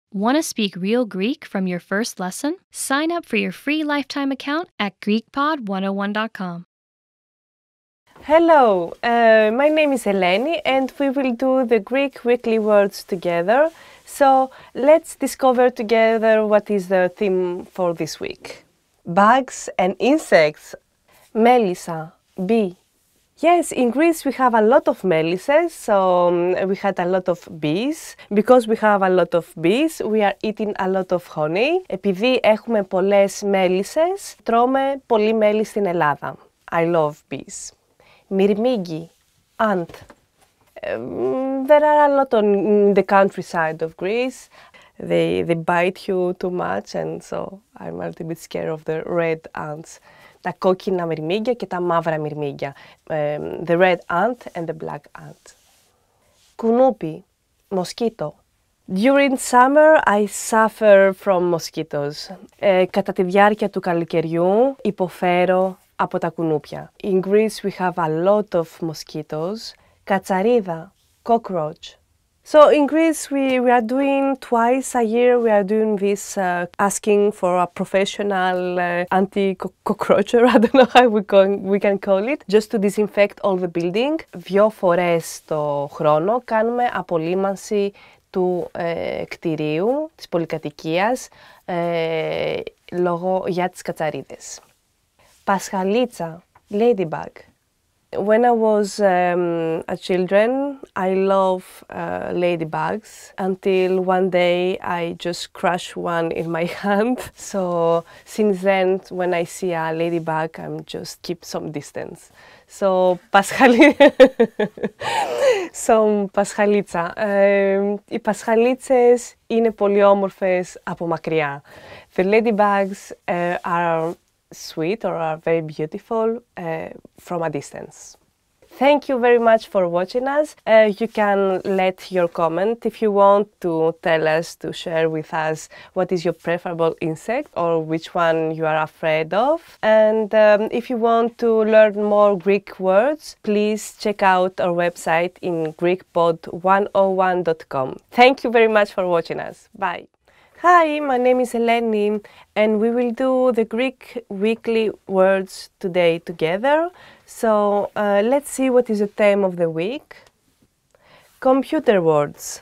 Want to speak real Greek from your first lesson? Sign up for your free lifetime account at GreekPod101.com. Hello, my name is Eleni and we will do the Greek weekly words together. So let's discover together what is the theme for this week. Bugs and insects. Melissa, bee. Yes, in Greece we have a lot of melises, so we had a lot of bees. Because we have a lot of bees, we are eating a lot of honey. Επειδή έχουμε πολλές μέλισσες, τρώμε πολύ μέλι στην Ελλάδα. I love bees. Μυρμήγκι, ant. There are a lot on the countryside of Greece. They bite you too much and so I'm a little bit scared of the red ants. Τα κόκκινα μυρμήγκια και τα μαύρα μυρμήγκια. The red ant and the black ant. Κουνούπι, mosquito. During summer I suffer from mosquitoes. Κατά τη διάρκεια του καλοκαιριού υποφέρω από τα κουνούπια. In Greece we have a lot of mosquitoes. Κατσαρίδα, cockroach. So in Greece we are doing twice a year, we are doing this asking for a professional anti-cockroacher, I don't know how we can call it, just to disinfect all the building. 2 φορές το χρόνο κάνουμε απολύμανση του κτηρίου, της πολυκατοικίας, για τις κατσαρίδες. Πασχαλίτσα, ladybug. When I was a children, I love ladybugs until one day I just crushed one in my hand. So since then, when I see a ladybug, I'm just keep some distance. So πασχαλίτσα. Οι πασχαλίτσες είναι πολύ όμορφες από μακριά. The ladybugs are sweet or are very beautiful from a distance. Thank you very much for watching us. You can let your comment if you want to tell us, to share with us what is your preferable insect or which one you are afraid of. And if you want to learn more Greek words, please check out our website in GreekPod101.com. Thank you very much for watching us. Bye. Hi, my name is Eleni and we will do the Greek weekly words today together. So let's see what is the theme of the week. Computer words.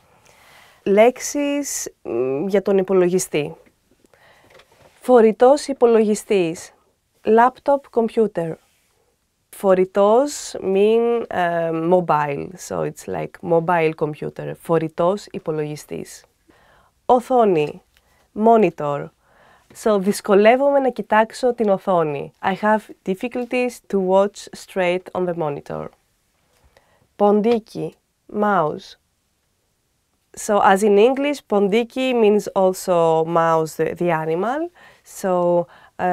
Λέξεις για τον υπολογιστή. Φορητός υπολογιστής. Laptop computer. Φορητός mean mobile, so it's like mobile computer. Φορητός υπολογιστής. Οθόνη, monitor. So, δυσκολεύομαι να κοιτάξω την οθόνη. I have difficulties to watch straight on the monitor. Ποντίκι, mouse. So, as in English, ποντίκι means also mouse, the animal. So,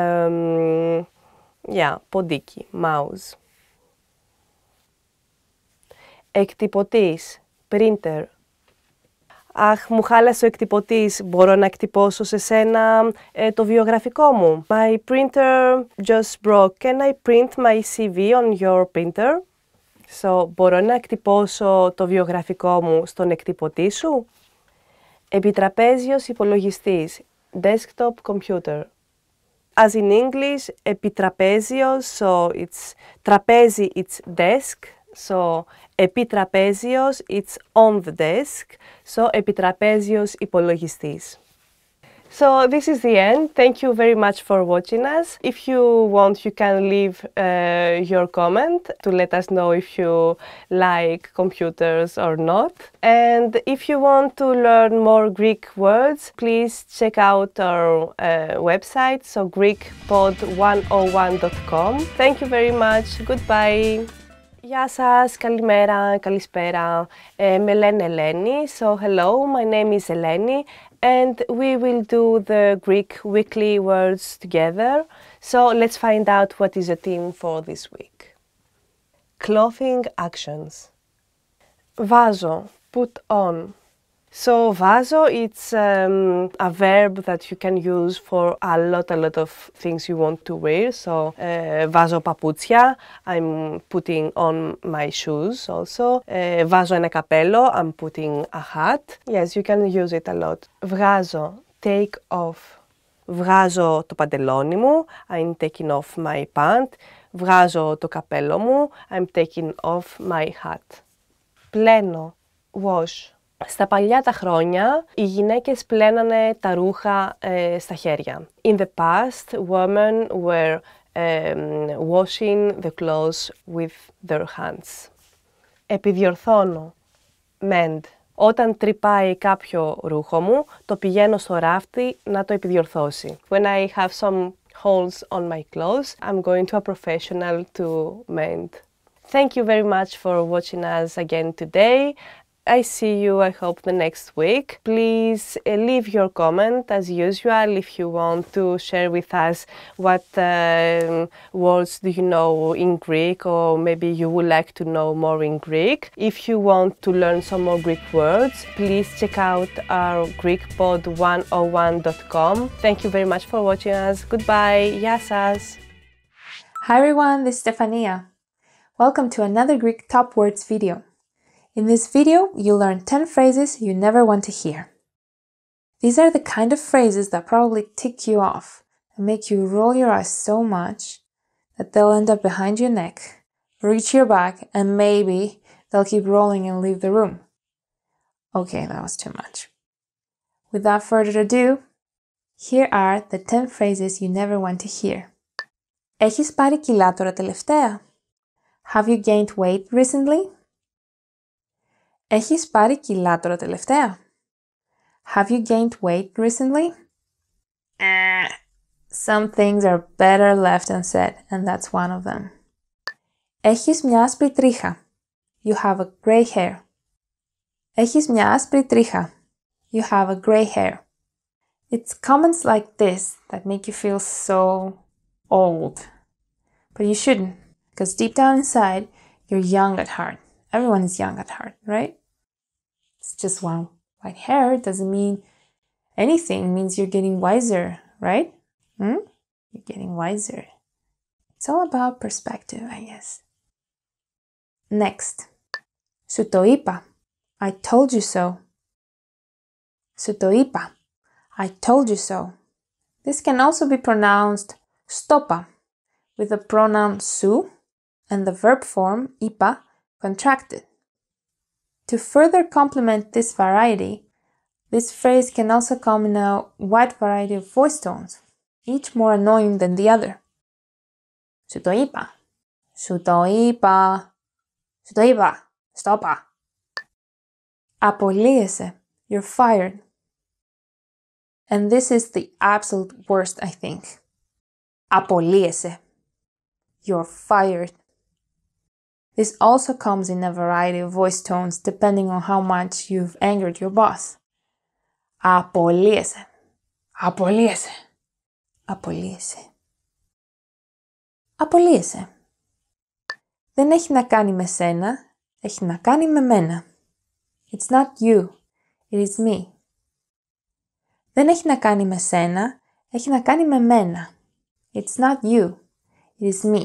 yeah, ποντίκι, mouse. Εκτυπωτής, printer. Αχ, μου χάλασε ο εκτυπωτής, μπορώ να εκτυπώσω σε σένα το βιογραφικό μου. My printer just broke. Can I print my CV on your printer? So, μπορώ να εκτυπώσω το βιογραφικό μου στον εκτυπωτή σου? Επιτραπέζιος υπολογιστής, desktop computer. As in English, επιτραπέζιος, so it's τραπέζι, it's desk. So, επιτραπέζιος, it's on the desk. So, επιτραπέζιος υπολογιστής. So, this is the end. Thank you very much for watching us. If you want, you can leave your comment to let us know if you like computers or not. And if you want to learn more Greek words, please check out our website, so GreekPod101.com. Thank you very much. Goodbye. Γεια σας, καλημέρα, καλησπέρα. Με λένε Ελένη. So, hello, my name is Eleni and we will do the Greek weekly words together. So, let's find out what is the theme for this week. Clothing actions. Βάζω, put on. So βάζω, it's a verb that you can use for a lot of things you want to wear. So βάζω παπούτσια, I'm putting on my shoes also. Βάζω ένα καπέλο, I'm putting a hat. Yes, you can use it a lot. Βγάζω, take off. Βγάζω το παντελόνι μου, I'm taking off my pant. Βγάζω το καπέλο μου, I'm taking off my hat. Πλένω, wash. Στα παλιά τα χρόνια, οι γυναίκες πλένανε τα ρούχα στα χέρια. In the past, women were washing the clothes with their hands. Επιδιορθώνω, mend. Όταν τρυπάει κάποιο ρούχο μου, το πηγαίνω στο ράφτη να το επιδιορθώσει. When I have some holes on my clothes, I'm going to a professional to mend. Thank you very much for watching us again today. I see you, I hope, the next week. Please leave your comment as usual if you want to share with us what words do you know in Greek, or maybe you would like to know more in Greek. If you want to learn some more Greek words, please check out our GreekPod101.com. Thank you very much for watching us. Goodbye. Γεια σας. Hi everyone, this is Stefania. Welcome to another Greek Top Words video. In this video, you'll learn 10 phrases you never want to hear. These are the kind of phrases that probably tick you off and make you roll your eyes so much that they'll end up behind your neck, reach your back, and maybe they'll keep rolling and leave the room. Okay, that was too much. Without further ado, here are the 10 phrases you never want to hear. Έχεις πάρει κιλά τώρα τελευταία? Have you gained weight recently? Έχεις πάρει κιλά τώρα τελευταία? Have you gained weight recently? Some things are better left unsaid, and that's one of them. Έχεις μια άσπρη τρίχα. You have a gray hair. Έχεις μια άσπρη τρίχα. You have a gray hair. It's comments like this that make you feel so old. But you shouldn't, because deep down inside, you're young at heart. Everyone is young at heart, right? It's just one white hair. It doesn't mean anything. It means you're getting wiser, right? You're getting wiser. It's all about perspective, I guess. Next. Σου το είπα. I told you so. Σου το είπα. I told you so. This can also be pronounced στόπα, with the pronoun σου and the verb form είπα contracted. To further complement this variety, this phrase can also come in a wide variety of voice tones, each more annoying than the other. Σου το είπα. Σου το είπα. Σου το είπα. Στόπα. Απολύεσαι. You're fired. And this is the absolute worst, I think. Απολύεσαι. You're fired. This also comes in a variety of voice tones depending on how much you've angered your boss. Απολύεσαι. Απολύεσαι. Απολύεσαι. Απολύεσαι. Δεν έχει να κάνει με σένα, έχει να κάνει με μένα. It's not you, it is me. Δεν έχει να κάνει με σένα, έχει να κάνει με μένα. It's not you, it is me.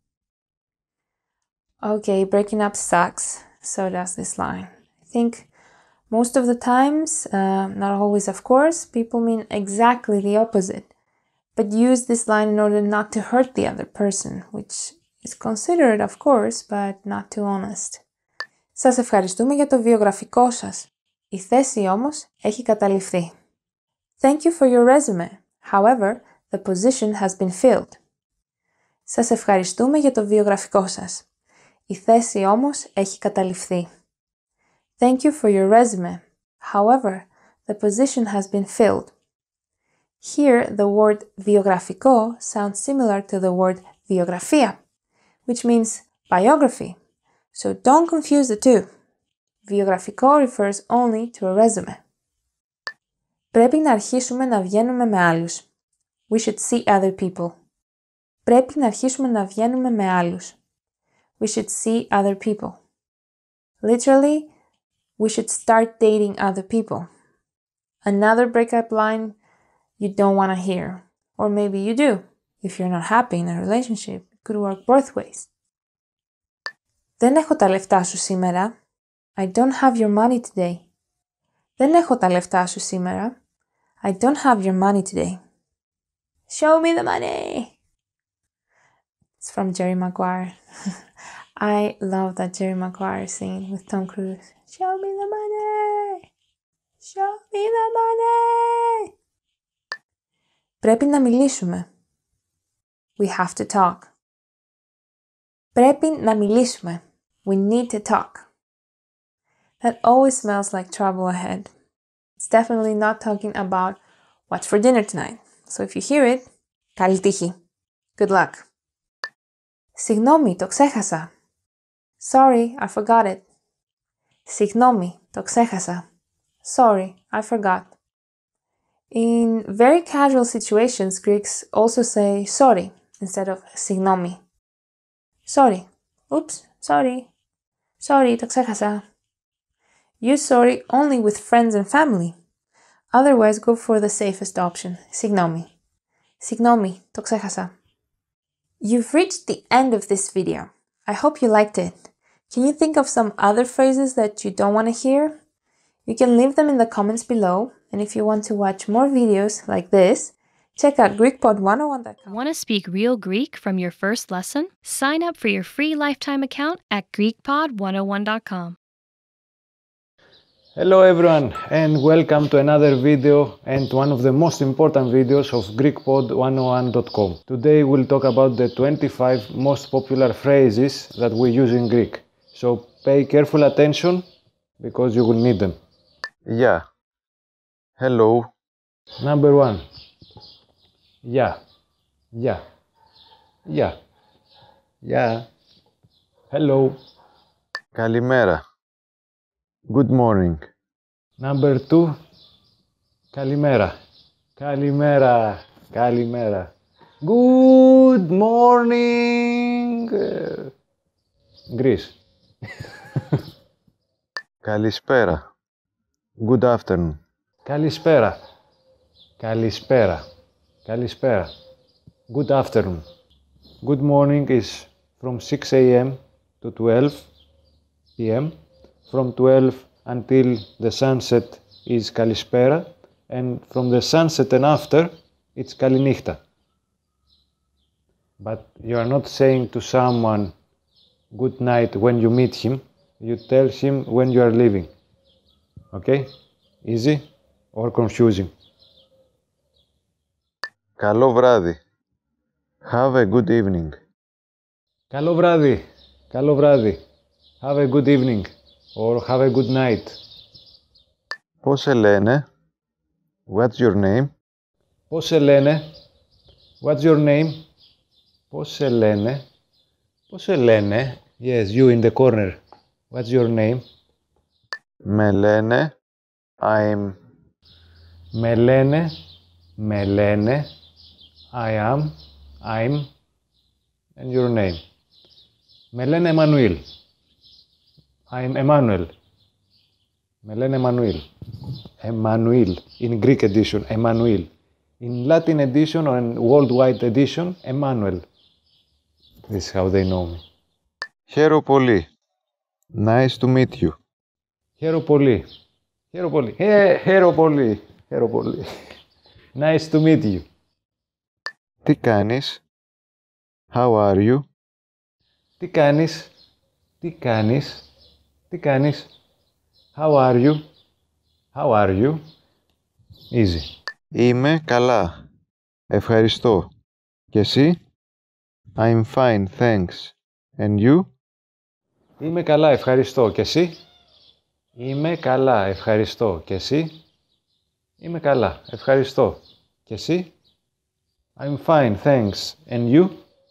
Okay, breaking up sucks, so does this line. I think most of the times, not always of course, people mean exactly the opposite, but use this line in order not to hurt the other person, which is considered of course, but not too honest. Σας ευχαριστούμε για το βιογραφικό σας. Η θέση όμως έχει καταληφθεί. Thank you for your resume. However, the position has been filled. Σας ευχαριστούμε για το βιογραφικό σας. Η θέση όμως έχει καταληφθεί. Thank you for your resume. However, the position has been filled. Here, the word βιογραφικό sounds similar to the word βιογραφία, which means biography. So don't confuse the two. Βιογραφικό refers only to a resume. Πρέπει να αρχίσουμε να βγαίνουμε με άλλους. We should see other people. Πρέπει να αρχίσουμε να βγαίνουμε με άλλους. We should see other people. Literally, We should start dating other people. Another breakup line you don't want to hear. Or maybe you do. If you're not happy in a relationship, it could work both ways. Δεν έχω τα λεφτά σου σήμερα. I don't have your money today. Δεν έχω τα λεφτά σου σήμερα. I don't have your money today. Show me the money! It's from Jerry Maguire. I love that Jerry Maguire scene with Tom Cruise. Show me the money! Show me the money! Πρέπει να μιλήσουμε. We have to talk. Πρέπει να μιλήσουμε. We need to talk. That always smells like trouble ahead. It's definitely not talking about what's for dinner tonight. So if you hear it, καλή τύχη. Good luck. Συγγνώμη, το ξέχασα. Sorry, I forgot it. Συγγνώμη, το ξέχασα. Sorry, I forgot. In very casual situations, Greeks also say sorry instead of συγγνώμη. Sorry. Oops, sorry. Sorry, το ξέχασα. Use sorry only with friends and family. Otherwise, go for the safest option. συγγνώμη. συγγνώμη, το ξέχασα. You've reached the end of this video. I hope you liked it. Can you think of some other phrases that you don't want to hear? You can leave them in the comments below, and if you want to watch more videos like this, check out GreekPod101.com. Want to speak real Greek from your first lesson? Sign up for your free lifetime account at GreekPod101.com. Hello everyone and welcome to another video and one of the most important videos of GreekPod101.com. Today we'll talk about the 25 most popular phrases that we use in Greek. So pay careful attention because you will need them. Yeah. Hello. Number 1. Yeah. Yeah. Yeah. Yeah. Hello. Καλημέρα. Good morning. Number 2. Καλημέρα. Καλημέρα. Καλημέρα. Good morning. Greece. Καλησπέρα. Good afternoon. Καλησπέρα. Καλησπέρα. Καλησπέρα. Good afternoon. Good morning is from 6 a.m. to 12 p.m. From 12 until the sunset is Kalispera, and from the sunset and after, it's Kalinichta. But you are not saying to someone good night when you meet him, you tell him when you are leaving. Okay? Easy or confusing? Καλό βράδυ. Have a good evening. Καλό βράδυ. Καλό βράδυ. Have a good evening. Or have a good night. Πώς σε λένε? What's your name? Πώς σε λένε? What's your name? Πώς σε λένε? Πώς σε λένε? Yes, you in the corner. What's your name? Με λένε. I'm. Με λένε. Με λένε. I am. I'm. And your name. Με λένε Εμμανουήλ. I'm Emmanuel. Με λένε Emmanuel. Emmanuel. In Greek edition, Emmanuel. In Latin edition or in worldwide edition, Emmanuel. This is how they know me. Χαίρο πολύ. Nice to meet you. Χαίρο πολύ. Χαίρο πολύ. Χαίρο πολύ. Χαίρο πολύ. Nice to meet you. Τι κάνεις? How are you? Τι κάνεις? Τι κάνεις? Τι κάνεις? How are you? How are you? Easy. Είμαι καλά. Ευχαριστώ. Και εσύ? I'm fine, thanks. And you? Είμαι καλά, ευχαριστώ. Και εσύ? Είμαι καλά, ευχαριστώ. Και εσύ? Είμαι καλά, ευχαριστώ. Και εσύ? I'm fine, thanks. And you?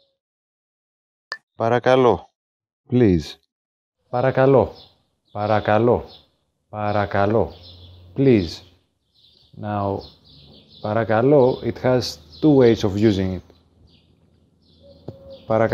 Παρακαλώ. Please. Παρακαλώ. Παρακαλώ. Παρακαλώ. Please. Now, παρακαλώ, it has two ways of using it.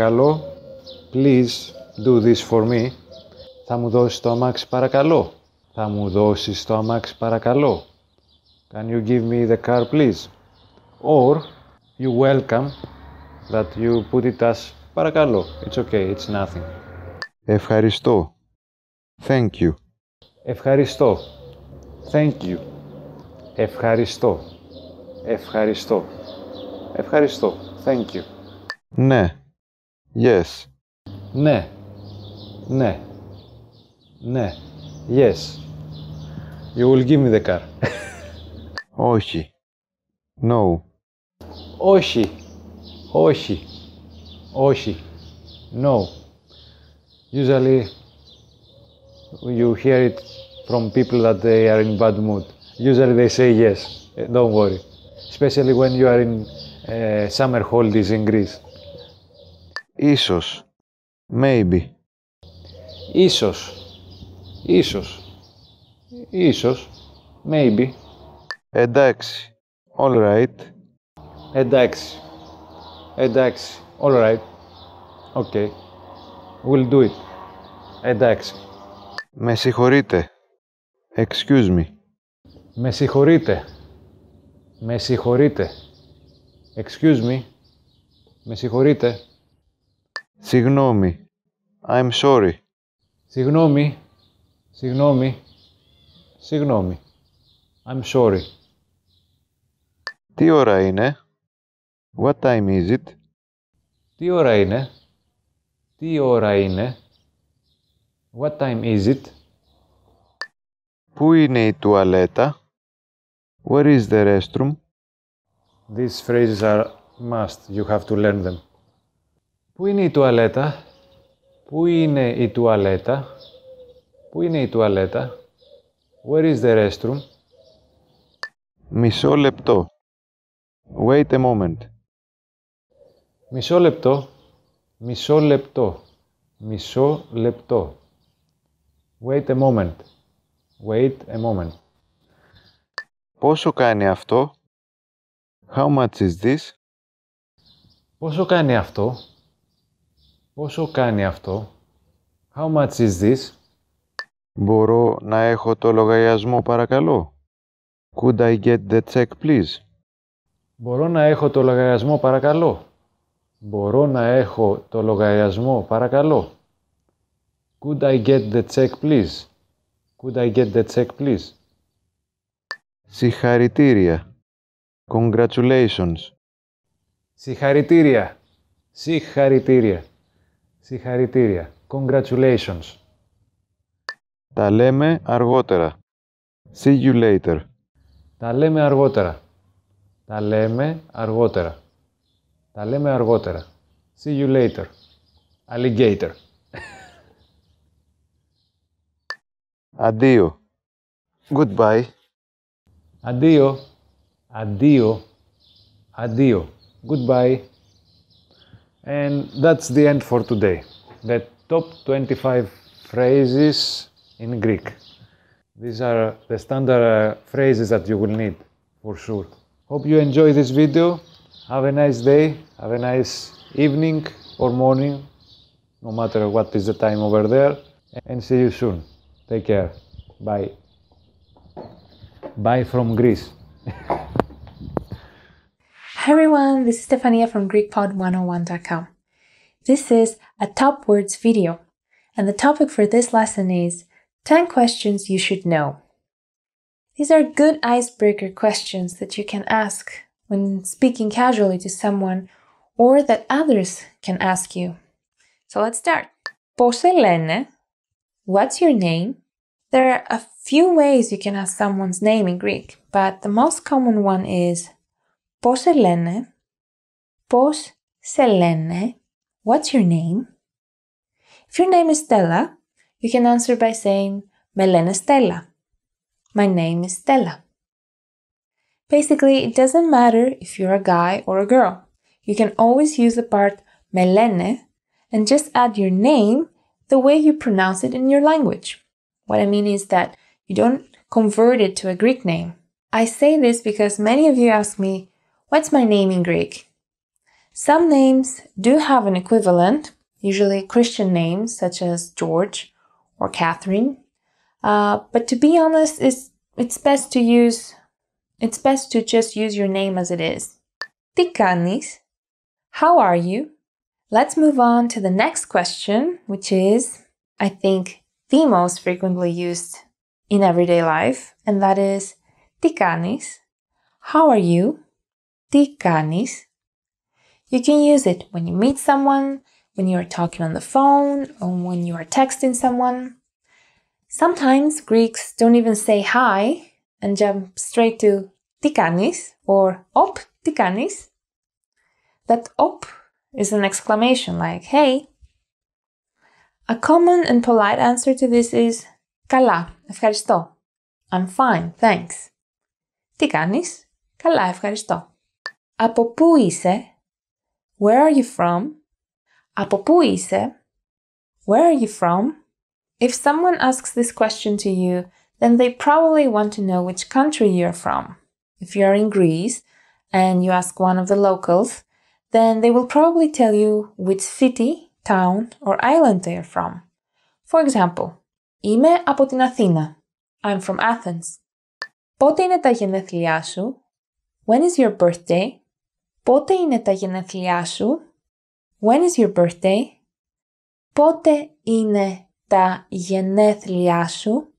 Παρακαλώ, please do this for me. Θα μου δώσεις το αμάξι παρακαλώ. Θα μου δώσεις το αμάξι παρακαλώ? Can you give me the car please? Or you welcome that you put it as παρακαλώ. It's okay, it's nothing. Ευχαριστώ. Thank you. Ευχαριστώ. Thank you. Ευχαριστώ. Ευχαριστώ. Ευχαριστώ. Thank you. Ναι. Yes. Ναι. Ναι. Ναι. Yes. You will give me the car. Όχι. No. Όχι. Όχι. Όχι. No. Usually you hear it from people that they are in bad mood. Usually they say yes. Don't worry. Especially when you are in summer holidays in Greece. Ίσως. Maybe. Ίσως. Ίσως. Ίσως. Maybe. Εντάξει. All right. Εντάξει. Εντάξει. All right. Okay. We'll do it. Εντάξει. Με συγχωρείτε. Excuse me. Με συγχωρείτε. Με συγχωρείτε. Excuse me. Με συγχωρείτε. Συγγνώμη. I'm sorry. Συγγνώμη. Συγγνώμη. Συγγνώμη. I'm sorry. Τι ώρα είναι? What time is it? Τι ώρα είναι? Τι ώρα είναι? What time is it? Πού είναι η τουαλέτα? Where is the restroom? These phrases are must. You have to learn them. Πού είναι η τουαλέτα? Πού είναι η τουαλέτα? Πού είναι η τουαλέτα? Where is the restroom? Μισό λεπτό. Wait a moment. Μισό λεπτό. Μισό λεπτό. Μισό λεπτό. Wait a moment. Wait a moment. Πόσο κάνει αυτό? How much is this? Πόσο κάνει αυτό? Πόσο κάνει αυτό? How much is this? Μπορώ να έχω το λογαριασμό παρακαλώ? Could I get the check please? Μπορώ να έχω το λογαριασμό παρακαλώ? Μπορώ να έχω το λογαριασμό παρακαλώ? Could I get the check please? Could I get the check please? Συγχαρητήρια. Congratulations. Συγχαρητήρια. Συγχαρητήρια. Συγχαρητήρια. Congratulations. Τα λέμε αργότερα. See you later. Τα λέμε αργότερα. Τα λέμε αργότερα. Τα λέμε αργότερα. See you later. Alligator. Αντίο. Goodbye. Addio. Addio. Addio. Goodbye. And that's the end for today. The top 25 phrases in Greek. These are the standard phrases that you will need, for sure. Hope you enjoy this video. Have a nice day. Have a nice evening or morning, no matter what is the time over there. And see you soon. Take care. Bye. Bye from Greece. Hi everyone, this is Stefania from GreekPod101.com. This is a top words video, and the topic for this lesson is 10 questions you should know. These are good icebreaker questions that you can ask when speaking casually to someone or that others can ask you. So let's start. Πώς σε λένε? What's your name? There are a few ways you can ask someone's name in Greek, but the most common one is πώς σε λένε? Πώς σε λένε? What's your name? If your name is Stella, you can answer by saying με λένε Stella. My name is Stella. Basically, it doesn't matter if you're a guy or a girl. You can always use the part με λένε and just add your name the way you pronounce it in your language. What I mean is that you don't convert it to a Greek name. I say this because many of you ask me, what's my name in Greek? Some names do have an equivalent, usually Christian names such as George or Catherine. But to be honest, it's best to just use your name as it is. Τι κάνεις? How are you? Let's move on to the next question, which is, I think, the most frequently used in everyday life, and that is, τι κάνεις? How are you? Τι κάνεις? You can use it when you meet someone, when you are talking on the phone, or when you are texting someone. Sometimes Greeks don't even say hi and jump straight to τι κάνεις or op, τι κάνεις? That op is an exclamation like hey. A common and polite answer to this is καλά, ευχαριστώ. I'm fine, thanks. Τι κάνεις? Καλά, ευχαριστώ. Από πού είσαι? Where are you from? Από πού είσαι? Where are you from? If someone asks this question to you, then they probably want to know which country you're from. If you're in Greece and you ask one of the locals, then they will probably tell you which city, town, or island they are from. For example, είμαι από την Αθήνα. I'm from Athens. Πότε είναι τα γενέθλιά σου? When is your birthday? Πότε είναι τα γενέθλιά σου? When is your birthday? Πότε είναι τα γενέθλιά σου?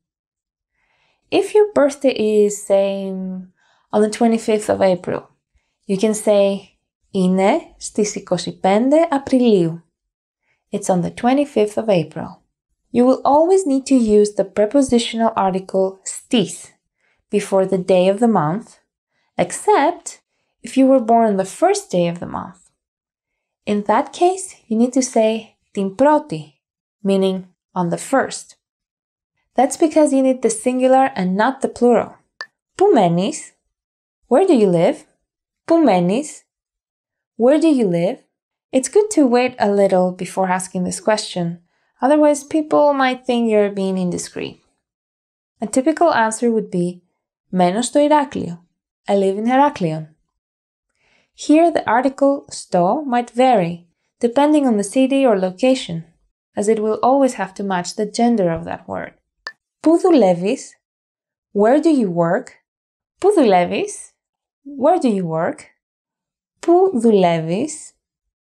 If your birthday is, say, on the 25th of April, you can say είναι στις 25 Απριλίου. It's on the 25th of April. You will always need to use the prepositional article στις before the day of the month, except if you were born on the first day of the month. In that case, you need to say την πρώτη, meaning on the first. That's because you need the singular and not the plural. Πού μένεις? Where do you live? Πού μένεις? Where do you live? It's good to wait a little before asking this question, otherwise people might think you're being indiscreet. A typical answer would be μένω στο Ηράκλειο. I live in Heraklion. Here the article στο might vary, depending on the city or location, as it will always have to match the gender of that word. Πού δουλεύεις? Where do you work? Πού δουλεύεις? Where do you work? Πού δουλεύεις?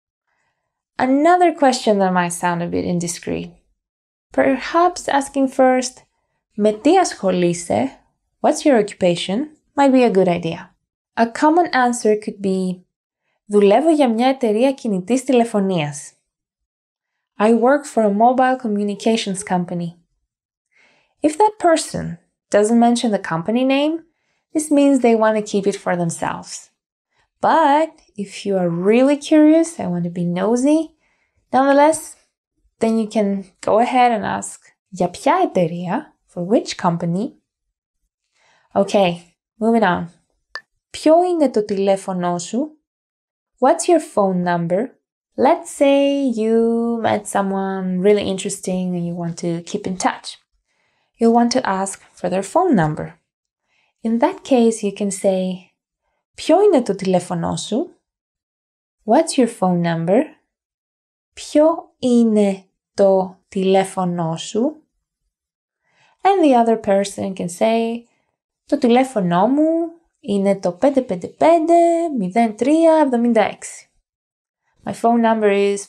Another question that might sound a bit indiscreet. Perhaps asking first, με τι ασχολείσαι? What's your occupation? Might be a good idea. A common answer could be, δουλεύω για μια εταιρεία κινητής τηλεφωνίας. I work for a mobile communications company. If that person doesn't mention the company name, this means they want to keep it for themselves. But if you are really curious and want to be nosy, nonetheless, then you can go ahead and ask, για ποια εταιρεία? For which company? Okay, moving on. Ποιο είναι το τηλέφωνό σου? What's your phone number? Let's say you met someone really interesting and you want to keep in touch. You'll want to ask for their phone number. In that case, you can say, ποιο είναι το τηλέφωνό σου? What's your phone number? Ποιο είναι το τηλέφωνό σου? And the other person can say, το τηλέφωνό μου είναι το 555-03-76. My phone number is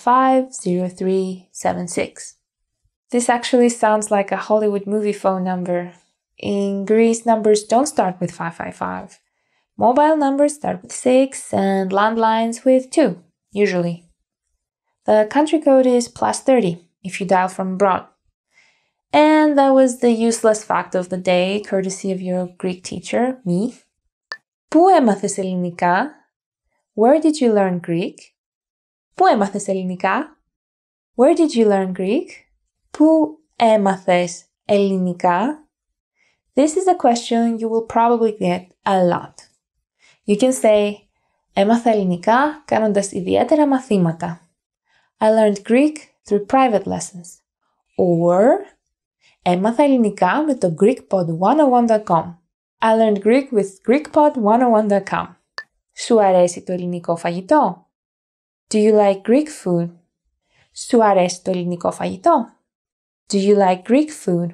555-0376. This actually sounds like a Hollywood movie phone number. In Greece, numbers don't start with 555. Mobile numbers start with 6 and landlines with 2, usually. The country code is +30 if you dial from abroad. And that was the useless fact of the day, courtesy of your Greek teacher, me. Πού έμαθες ελληνικά? Where did you learn Greek? Πού έμαθες ελληνικά? Where did you learn Greek? Πού έμαθες ελληνικά? This is a question you will probably get a lot. You can say, έμαθα ελληνικά κάνοντας ιδιαίτερα μαθήματα. I learned Greek through private lessons. Or, έμαθα ελληνικά με το GreekPod101.com. I learned Greek with GreekPod101.com. Σου αρέσει το ελληνικό φαγητό? Do you like Greek food? Σου αρέσει το ελληνικό φαγητό? Do you like Greek food?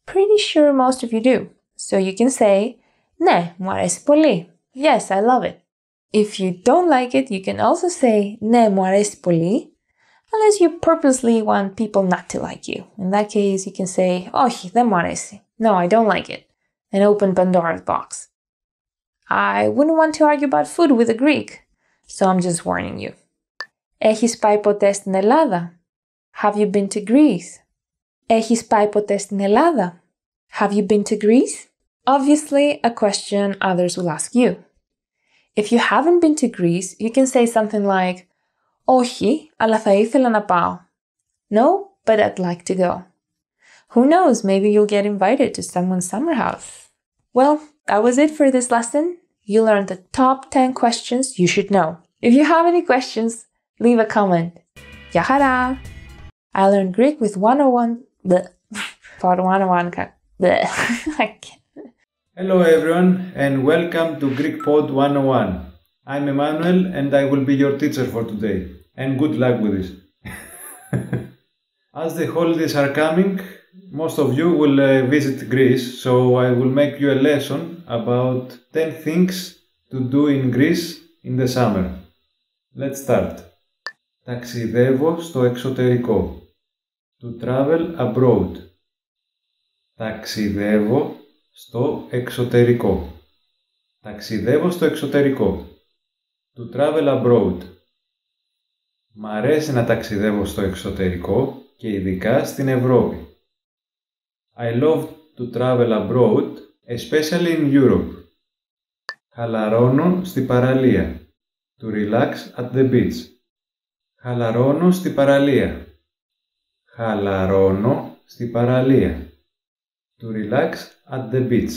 pretty sure most of you do. So you can say, ναι, μου αρέσει πολύ. Yes, I love it. If you don't like it, you can also say, ναι, μου αρέσει πολύ, unless you purposely want people not to like you. In that case, you can say, όχι, δεν μου αρέσει. No, I don't like it. And open Pandora's box. I wouldn't want to argue about food with a Greek, so I'm just warning you. Έχεις πάει ποτέ στην Ελλάδα? Have you been to Greece? Έχεις πάει ποτέ στην Ελλάδα? Have you been to Greece? Obviously, a question others will ask you. If you haven't been to Greece, you can say something like, όχι, αλλά θα ήθελα να πάω. No, but I'd like to go. Who knows, maybe you'll get invited to someone's summer house. Well, that was it for this lesson. You learned the top 10 questions you should know. If you have any questions, leave a comment. Γεια χαρά! I learned Greek with 101... Part 101... I can't. Hello everyone and welcome to Greek Pod 101. I'm Emmanuel and I will be your teacher for today. And good luck with this. As the holidays are coming, most of you will visit Greece, so I will make you a lesson about 10 things to do in Greece in the summer. Let's start. Ταξιδεύω στο εξωτερικό. To travel abroad. Ταξιδεύω στο εξωτερικό. Ταξιδεύω στο εξωτερικό. To travel abroad. Μ' αρέσει να ταξιδεύω στο εξωτερικό και ειδικά στην Ευρώπη. I love to travel abroad, especially in Europe. Χαλαρώνω στη παραλία. To relax at the beach. Χαλαρώνω στη παραλία. Χαλαρώνω στη παραλία. To relax at the beach.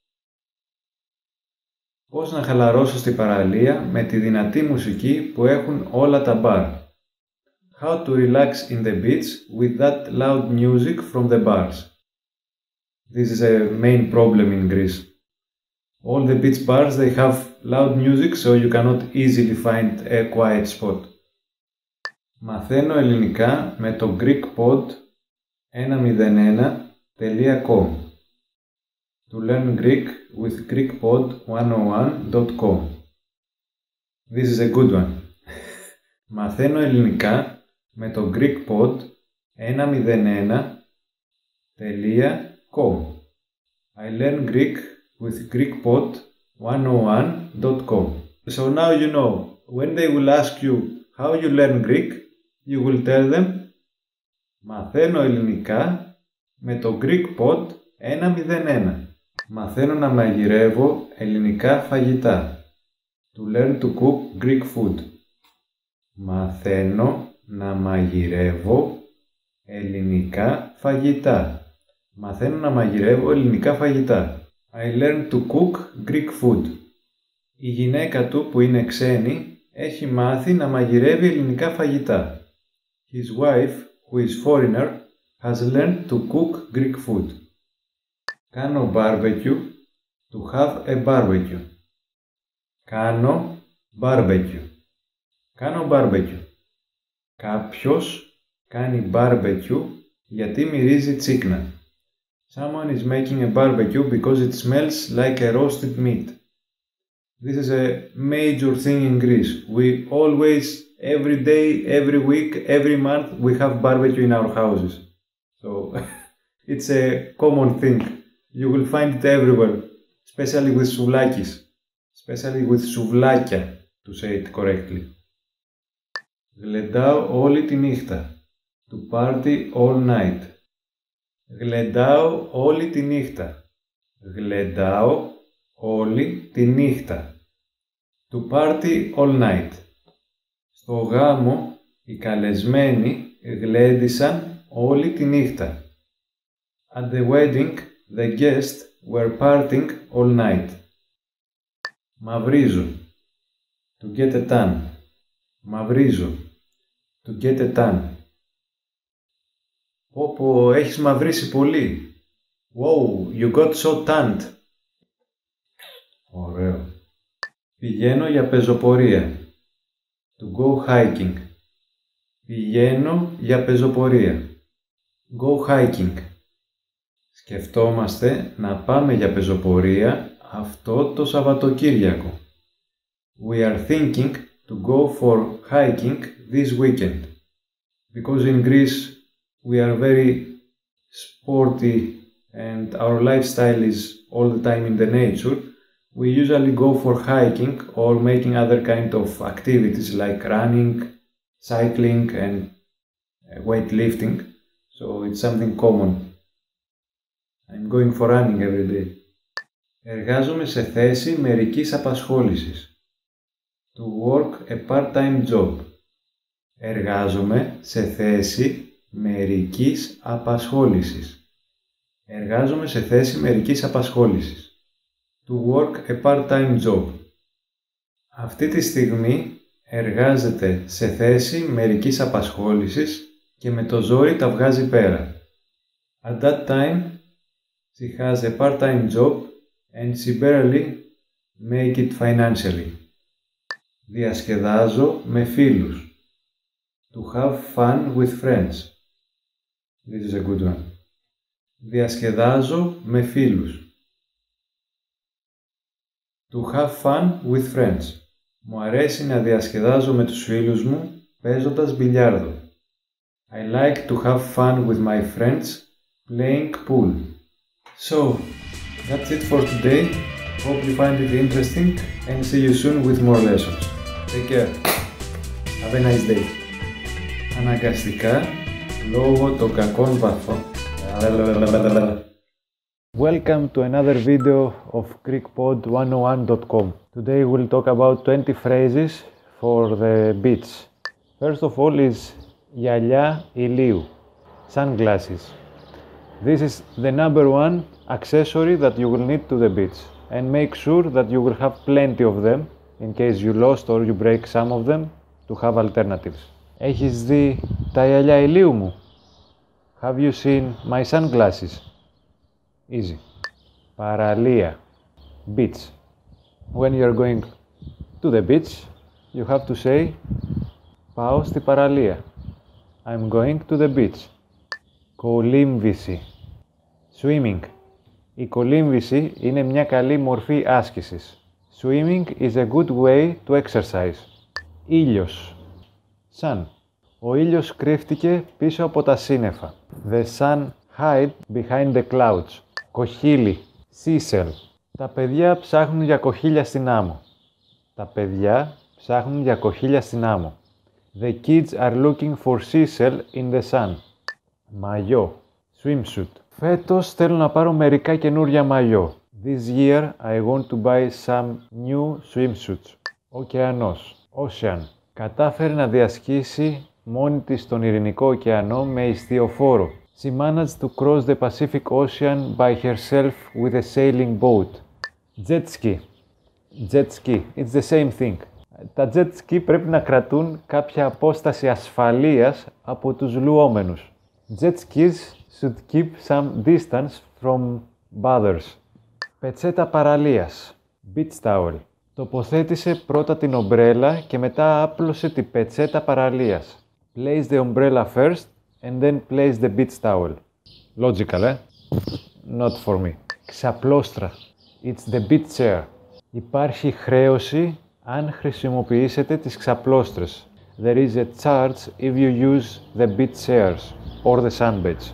Πώς να χαλαρώσω στη παραλία με τη δυνατή μουσική που έχουν όλα τα μπαρ. How to relax in the beach with that loud music from the bars. This is a main problem in Greece. All the beach bars, they have loud music, so you cannot easily find a quiet spot. Μαθαίνω ελληνικά με το greekpod101.com. To learn Greek with greekpod101.com. This is a good one. Μαθαίνω ελληνικά με το greekpod101.com. I learn Greek with greekpod101.com. So now you know, when they will ask you how you learn Greek, you will tell them μαθαίνω ελληνικά με το greekpod101. Μαθαίνω να μαγειρεύω ελληνικά φαγητά. To learn to cook Greek food. Μαθαίνω να μαγειρεύω ελληνικά φαγητά. Μαθαίνω να μαγειρεύω ελληνικά φαγητά. I learn to cook Greek food. Η γυναίκα του που είναι ξένη έχει μάθει να μαγειρεύει ελληνικά φαγητά. His wife, who is foreigner, has learned to cook Greek food. Κάνω barbecue, to have a barbecue. Κάνω barbecue. Κάνω barbecue. Κάποιος κάνει barbecue γιατί μυρίζει τσίκνα. Someone is making a barbecue because it smells like a roasted meat. This is a major thing in Greece. We always, every day, every week, every month, we have barbecue in our houses. So, it's a common thing. You will find it everywhere, especially with souvlakis. Especially with souvlakia, to say it correctly. Γλεντάω όλη τη νύχτα. To party all night. Γλεντάω όλη τη νύχτα. Γλεντάω όλη τη νύχτα. To party all night. Στο γάμο οι καλεσμένοι γλέντισαν όλη τη νύχτα. At the wedding, the guests were partying all night. Μαυρίζω. To get a tan. Μαυρίζω. To get a tan. Πω, έχεις μαυρίσει πολύ. Wow, you got so tanned. Ωραίο. Πηγαίνω για πεζοπορία. To go hiking. Πηγαίνω για πεζοπορία. Go hiking. Σκεφτόμαστε να πάμε για πεζοπορία αυτό το Σαββατοκύριακο. We are thinking to go for hiking this weekend. Because in Greece we are very sporty and our lifestyle is all the time in the nature, we usually go for hiking or making other kind of activities like running, cycling and weightlifting. So it's something common. I'm going for running every day. Εργάζομαι σε θέση μερικής απασχόλησης. To work a part-time job. Εργάζομαι σε θέση μερικής απασχόλησης. Εργάζομαι σε θέση μερικής απασχόλησης. To work a part-time job. Αυτή τη στιγμή εργάζεται σε θέση μερικής απασχόλησης και με το ζόρι τα βγάζει πέρα. At that time, she has a part-time job and she barely make it financially. Διασκεδάζω με φίλους. To have fun with friends. This is a good one. Διασκεδάζω με φίλους. To have fun with friends. Μου αρέσει να διασκεδάζω με τους φίλους μου παίζοντας μπιλιάρδο. I like to have fun with my friends playing pool. So, that's it for today. Hope you find it interesting and see you soon with more lessons. Take care. Have a nice day. Αναγκαστικά, λόγω των κακών βαθών. Welcome to another video of GreekPod101.com. Today we'll talk about 20 phrases for the beach. First of all is γυαλιά ηλίου, sunglasses. This is the number one accessory that you will need to the beach. And make sure that you will have plenty of them in case you lost or you break some of them to have alternatives. Έχεις δει τα γυαλιά ηλίου μου? Have you seen my sunglasses? Easy. Παραλία. Beach. When you are going to the beach, you have to say πάω στη παραλία. I'm going to the beach. Κολύμβηση. Swimming. Η κολύμβηση είναι μια καλή μορφή άσκησης. Swimming is a good way to exercise. Ήλιος. Sun. Ο ήλιος κρύφτηκε πίσω από τα σύννεφα. The sun hid behind the clouds. Κοχύλι. Seashell. Τα παιδιά ψάχνουν για κοχύλια στην άμμο. Τα παιδιά ψάχνουν για κοχύλια στην άμμο. The kids are looking for seashell in the sun. Μαγιό. Swimsuit. Φέτος θέλω να πάρω μερικά καινούρια μαγιό. This year I want to buy some new swimsuits. Ωκεανός. Ocean. Κατάφερε να διασχίσει μόνη της τον Ειρηνικό ωκεανό με ιστιοφόρο. She managed to cross the Pacific Ocean by herself with a sailing boat. Jet ski. Jet ski. It's the same thing. Τα jet ski πρέπει να κρατούν κάποια απόσταση ασφαλείας από τους λουόμενους. Jet skis should keep some distance from bathers. Πετσέτα παραλίας. Beach towel. Τοποθέτησε πρώτα την ομπρέλα και μετά άπλωσε την πετσέτα παραλίας. Place the umbrella first and then place the beach towel. Logical, Not for me. Ξαπλώστρα. It's the beach chair. Υπάρχει χρέωση αν χρησιμοποιήσετε τις ξαπλώστρες. There is a charge if you use the beach chairs or the sunbeds.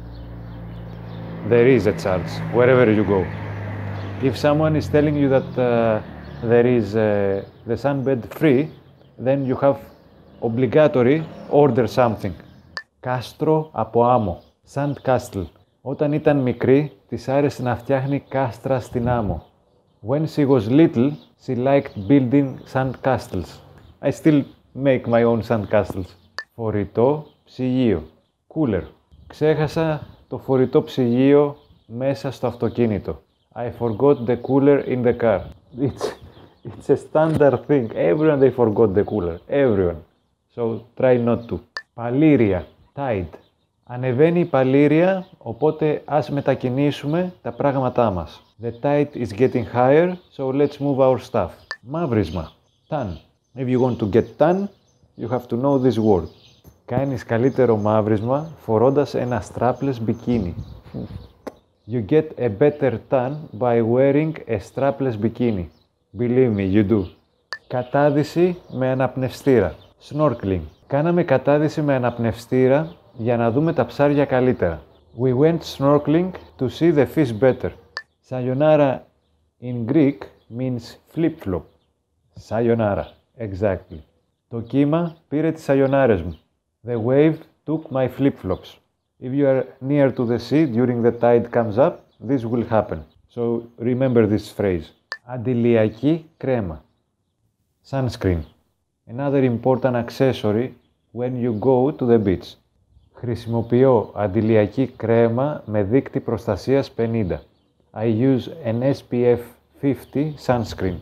There is a charge wherever you go. If someone is telling you that there is the sunbed free, then you have obligatory order something. Κάστρο από άμμο. Sand castle. Όταν ήταν μικρή, της άρεσε να φτιάχνει κάστρα στην άμμο. When she was little, she liked building sand castles. I still make my own sand castles. Φορητό ψυγείο. Cooler. Ξέχασα το φορητό ψυγείο μέσα στο αυτοκίνητο. I forgot the cooler in the car. It's a standard thing. Everyone they forgot the cooler. Everyone. So try not to. Παλήρια. Tide. Ανεβαίνει η παλήρια, οπότε ας μετακινήσουμε τα πράγματά μας. The tide is getting higher, so let's move our stuff. Μαύρισμα. Tan. If you want to get tan, you have to know this word. Κάνεις καλύτερο μαύρισμα φορώντας ένα strapless μπικίνι. You get a better tan by wearing a strapless bikini. Believe me, you do. Κατάδυση με αναπνευστήρα. Snorkeling. Κάναμε κατάδυση με αναπνευστήρα για να δούμε τα ψάρια καλύτερα. We went snorkeling to see the fish better. Sayonara in Greek means flip-flop. Sayonara, exactly. Το κύμα πήρε τις σαγιονάρες μου. The wave took my flip-flops. If you are near to the sea during the tide comes up, this will happen. So remember this phrase. Αντιλιακή κρέμα. Sunscreen. Another important accessory when you go to the beach. Χρησιμοποιώ αντιλιακή κρέμα με δείκτη προστασίας 50. I use an SPF 50 sunscreen.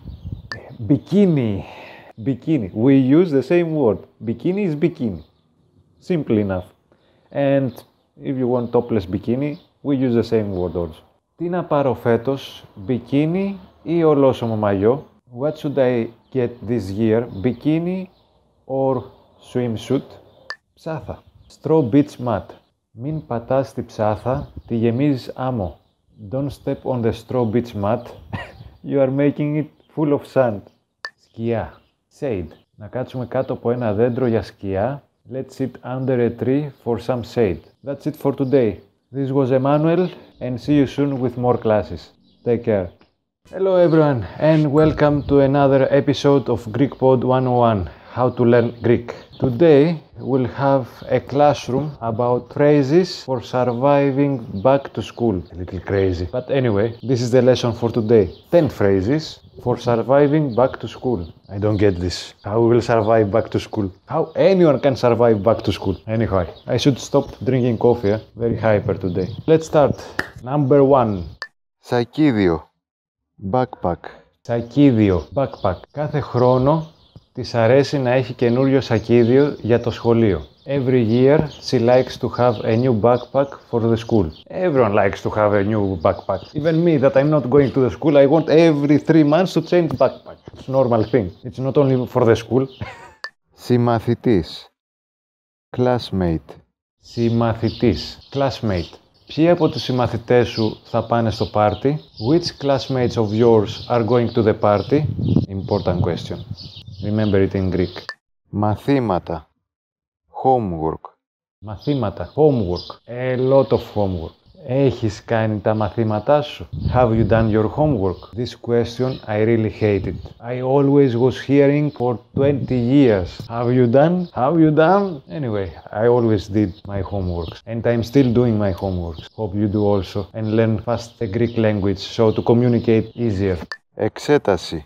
Bikini. Bikini. We use the same word. Bikini is bikini. Simple enough. And if you want topless bikini, we use the same word also. Τι να πάρω φέτος, bikini ή ολόσωμο μαγιό? What should I get this year, bikini or swimsuit? Ψάθα. Straw beach mat. Μην πατάς τη ψάθα, τη γεμίζεις άμμο. Don't step on the straw beach mat. You are making it full of sand. Σκιά. Shade. Να κάτσουμε κάτω από ένα δέντρο για σκιά. Let's sit under a tree for some shade. That's it for today. This was Emmanuel and see you soon with more classes. Take care. Hello everyone and welcome to another episode of GreekPod 101, how to learn Greek. Today we'll have a classroom about phrases for surviving back to school. A little crazy. But anyway, this is the lesson for today. 10 phrases for surviving back to school. I don't get this. How we will survive back to school? How anyone can survive back to school? Anyway, I should stop drinking coffee. Very hyper today. Let's start. Number 1. Σακίδιο. Backpack. Σακίδιο. Backpack. Κάθε χρόνο της αρέσει να έχει καινούριο σακίδιο για το σχολείο. Every year she likes to have a new backpack for the school. Everyone likes to have a new backpack. Even me, that I'm not going to the school, I want every 3 months to change backpack. It's a normal thing. It's not only for the school. Συμμαθητής. Classmate. Συμμαθητής. Classmate. Ποιοι από τους συμμαθητές σου θα πάνε στο πάρτι? Which classmates of yours are going to the party? Important question. Remember it in Greek. Μαθήματα. Homework. Μαθήματα. Homework. A lot of homework. Έχεις κάνει τα μαθήματά σου? Have you done your homework? This question I really hate it. I always was hearing for 20 years. Have you done? Have you done? Anyway, I always did my homeworks. And I'm still doing my homeworks. Hope you do also. And learn fast the Greek language so to communicate easier. Εξέταση.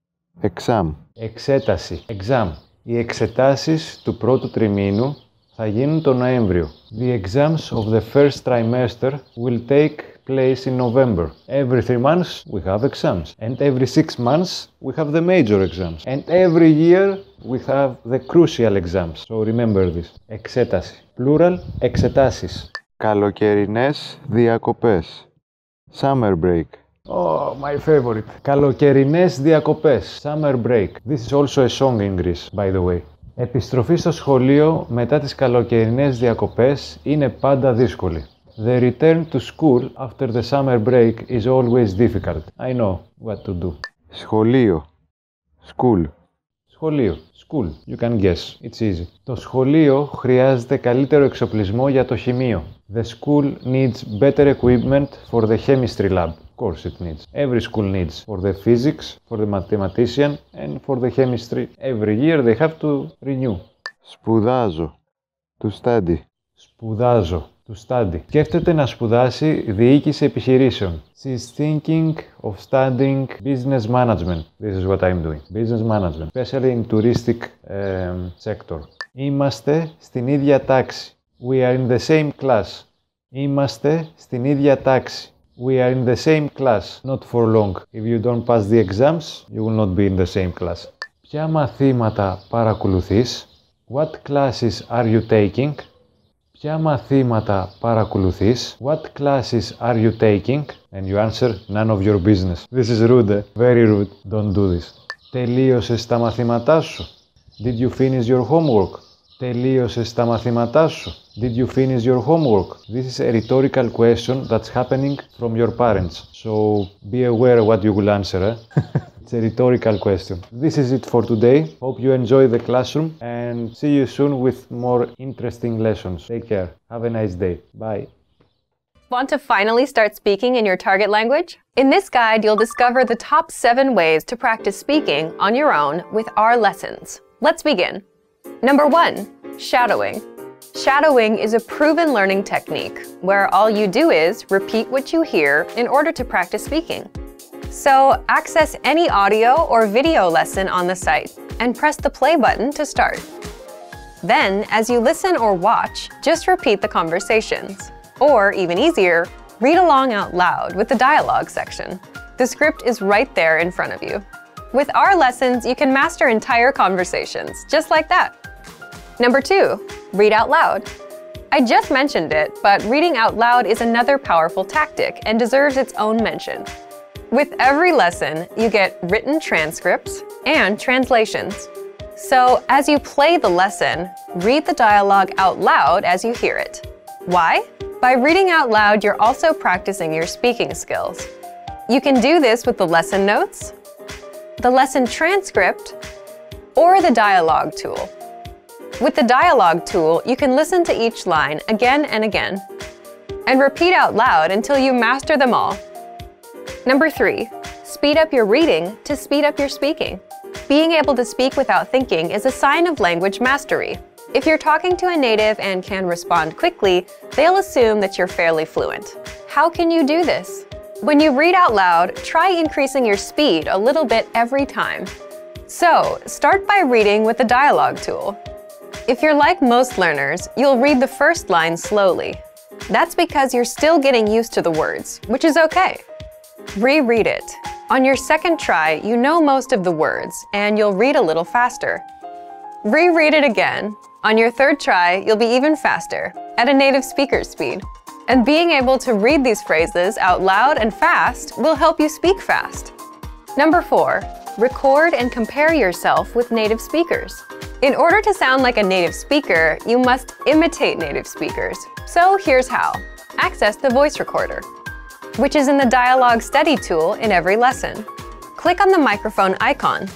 Exam. Εξέταση. Exam. Οι εξετάσεις του πρώτου τριμήνου θα γίνουν τον Νοέμβριο. The exams of the first trimester will take place in November. Every 3 months we have exams. And every 6 months we have the major exams. And every year we have the crucial exams. So remember this. Εξέταση. Plural, εξετάσεις. Καλοκαιρινές διακοπές. Summer break. Oh, my favorite. Καλοκαιρινές διακοπές. Summer break. This is also a song in Greece, by the way. Επιστροφή στο σχολείο μετά τις καλοκαιρινές διακοπές είναι πάντα δύσκολη. The return to school after the summer break is always difficult. I know what to do. Σχολείο. School. Σχολείο. School. You can guess. It's easy. Το σχολείο χρειάζεται καλύτερο εξοπλισμό για το χημείο. The school needs better equipment for the chemistry lab. Of course it needs. Every school needs for the physics, for the mathematician and for the chemistry. Every year they have to renew. Σπουδάζω. To study. Σπουδάζω. To study. Σκέφτεται να σπουδάσει διοίκηση επιχειρήσεων. She's thinking of studying business management. This is what I'm doing. Business management. Especially in touristic sector. Είμαστε στην ίδια τάξη. We are in the same class. Είμαστε στην ίδια τάξη. We are in the same class. Not for long. If you don't pass the exams, you will not be in the same class. Ποια μαθήματα παρακολουθείς? What classes are you taking? Ποια μαθήματα παρακολουθείς? What classes are you taking? And you answer, none of your business. This is rude, very rude. Don't do this. Τελείωσες τα μαθήματά σου? Did you finish your homework? Τελείωσες τα μαθήματά σου? Did you finish your homework? This is a rhetorical question that's happening from your parents. So be aware what you will answer. It's a rhetorical question. This is it for today. Hope you enjoy the classroom and see you soon with more interesting lessons. Take care. Have a nice day. Bye. Want to finally start speaking in your target language? In this guide, you'll discover the top 7 ways to practice speaking on your own with our lessons. Let's begin. Number 1, shadowing. Shadowing is a proven learning technique where all you do is repeat what you hear in order to practice speaking. So, access any audio or video lesson on the site and press the play button to start. Then, as you listen or watch, just repeat the conversations. Or, even easier, read along out loud with the dialogue section. The script is right there in front of you. With our lessons, you can master entire conversations, just like that. Number 2, read out loud. I just mentioned it, but reading out loud is another powerful tactic and deserves its own mention. With every lesson, you get written transcripts and translations. So, as you play the lesson, read the dialogue out loud as you hear it. Why? By reading out loud, you're also practicing your speaking skills. You can do this with the lesson notes, the lesson transcript, or the dialogue tool. With the dialogue tool, you can listen to each line again and again, and repeat out loud until you master them all. Number 3, speed up your reading to speed up your speaking. Being able to speak without thinking is a sign of language mastery. If you're talking to a native and can respond quickly, they'll assume that you're fairly fluent. How can you do this? When you read out loud, try increasing your speed a little bit every time. So, start by reading with the dialogue tool. If you're like most learners, you'll read the first line slowly. That's because you're still getting used to the words, which is okay. Reread it. On your second try, you know most of the words, and you'll read a little faster. Reread it again. On your third try, you'll be even faster, at a native speaker's speed. And being able to read these phrases out loud and fast will help you speak fast. Number 4, record and compare yourself with native speakers. In order to sound like a native speaker, you must imitate native speakers. So here's how. Access the voice recorder, which is in the Dialogue Study tool in every lesson. Click on the microphone icon.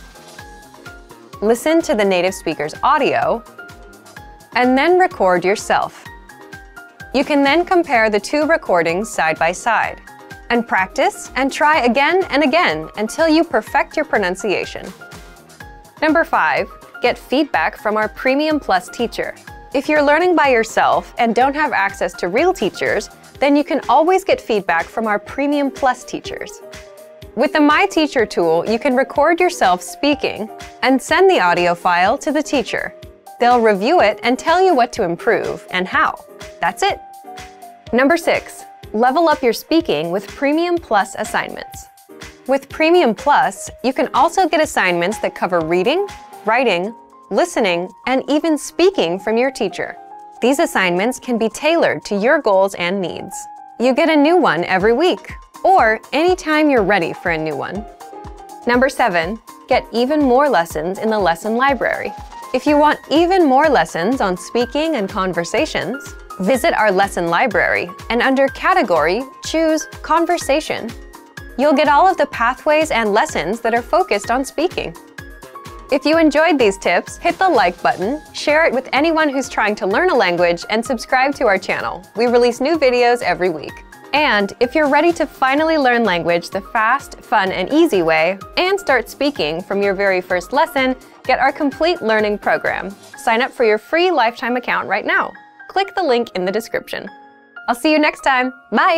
Listen to the native speaker's audio, and then record yourself. You can then compare the 2 recordings side by side, and practice and try again and again until you perfect your pronunciation. Number 5, get feedback from our Premium Plus teacher. If you're learning by yourself and don't have access to real teachers, then you can always get feedback from our Premium Plus teachers. With the My Teacher tool, you can record yourself speaking and send the audio file to the teacher. They'll review it and tell you what to improve and how. That's it. Number 6, level up your speaking with Premium Plus assignments. With Premium Plus, you can also get assignments that cover reading, writing, listening, and even speaking from your teacher. These assignments can be tailored to your goals and needs. You get a new one every week, or anytime you're ready for a new one. Number 7, get even more lessons in the lesson library. If you want even more lessons on speaking and conversations, visit our lesson library and under Category, choose Conversation. You'll get all of the pathways and lessons that are focused on speaking. If you enjoyed these tips, hit the like button, share it with anyone who's trying to learn a language, and subscribe to our channel. We release new videos every week. And if you're ready to finally learn language the fast, fun, and easy way, and start speaking from your very first lesson, get our complete learning program. Sign up for your free lifetime account right now. Click the link in the description. I'll see you next time. Bye!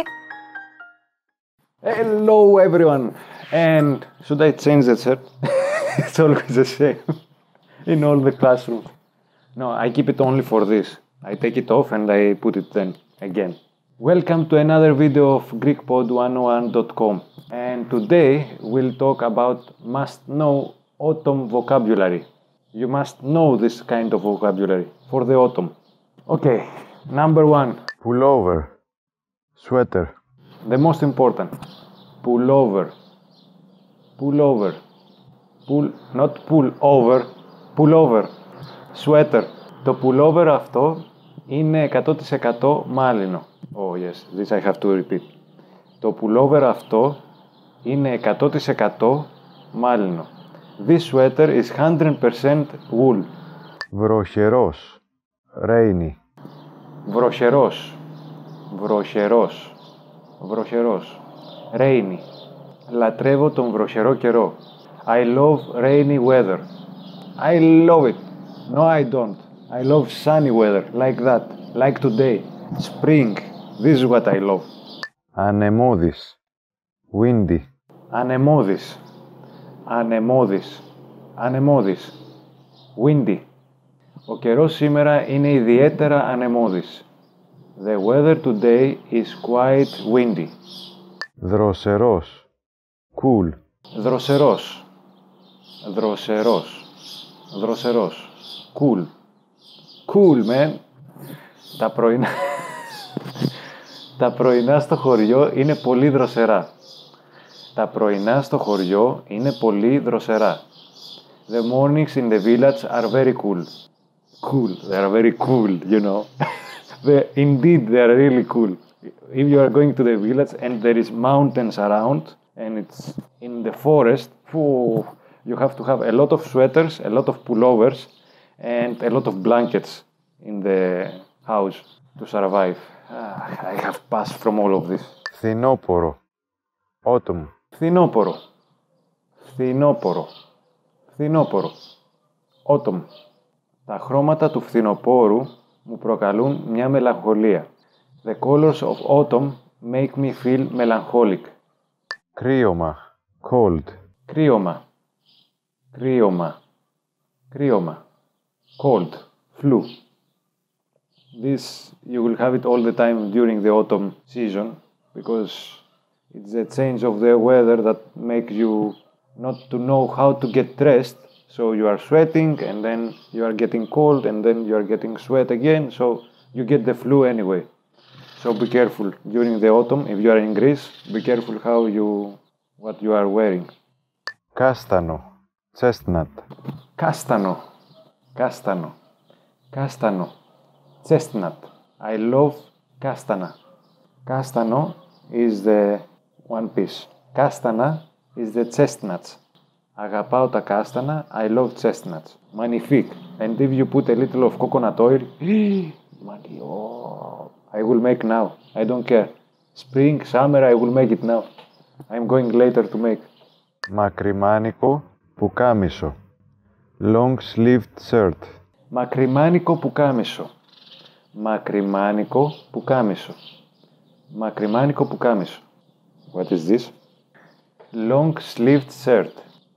Hello everyone! And should I change the shirt? It's always the same in all the classrooms. No, I keep it only for this. I take it off and I put it then again. Welcome to another video of GreekPod101.com, and today we'll talk about must-know autumn vocabulary. You must know this kind of vocabulary for the autumn. Okay, number 1. Pullover. Sweater. The most important. Pullover. Pullover. Not pull over. Pullover. Sweater. Το pullover αυτό είναι 100% μάλινο. Oh yes, this I have to repeat. Το pullover αυτό είναι 100% μάλινο. This sweater is 100% wool. Βροχερός. Rainy. Βροχερός. Βροχερός. Βροχερός. Rainy. Λατρεύω τον βροχερό καιρό. I love rainy weather. I love it. No, I don't. I love sunny weather, like that, like today. Spring. This is what I love. Ανεμώδης. Windy. Ανεμώδης. Ανεμώδης. Ανεμώδης. Windy. Ο καιρός σήμερα είναι ιδιαίτερα ανεμώδης. The weather today is quite windy. Δροσερός. Cool. Δροσερός. Δροσερός. Δροσερός. Cool. Cool, man. Τα πρωινά... Τα πρωινά στο χωριό είναι πολύ δροσερά. Τα πρωινά στο χωριό είναι πολύ δροσερά. The mornings in the village are very cool. Cool. They are very cool, you know. Indeed, they are really cool. If you are going to the village and there is mountains around and it's in the forest, you have to have a lot of sweaters, a lot of pullovers and a lot of blankets in the house to survive. I have passed from all of this. Φθινόπορο. Autumn. Φθινόπορο. Φθινόπορο. Φθινόπορο. Autumn. Τα χρώματα του φθινοπόρου μου προκαλούν μια μελαγχολία. The colors of autumn make me feel melancholic. Κρύωμα. Cold. Κρύωμα. Κρύωμα. Κρύωμα. Cold. Flu. This, you will have it all the time during the autumn season because it's a change of the weather that makes you not to know how to get dressed. So you are sweating and then you are getting cold and then you are getting sweat again. So you get the flu anyway. So be careful during the autumn. If you are in Greece, be careful what you are wearing. Κάστανο. Chestnut. Κάστανο. Κάστανο. Κάστανο. Chestnut. I love κάστανα. Κάστανο is the one piece. Κάστανα is the chestnuts. Αγαπάω τα κάστανα. I love chestnuts. Magnifique. And if you put a little of coconut oil, I will make now. I don't care. Spring, summer, I will make it now. I'm going later to make. Μακριμάνικο πουκάμισο. Long sleeved shirt. Μακριμάνικο πουκάμισο. Μακριμάνικο πουκάμισο. Μακριμάνικο πουκάμισο. What is this? Long sleeved shirt.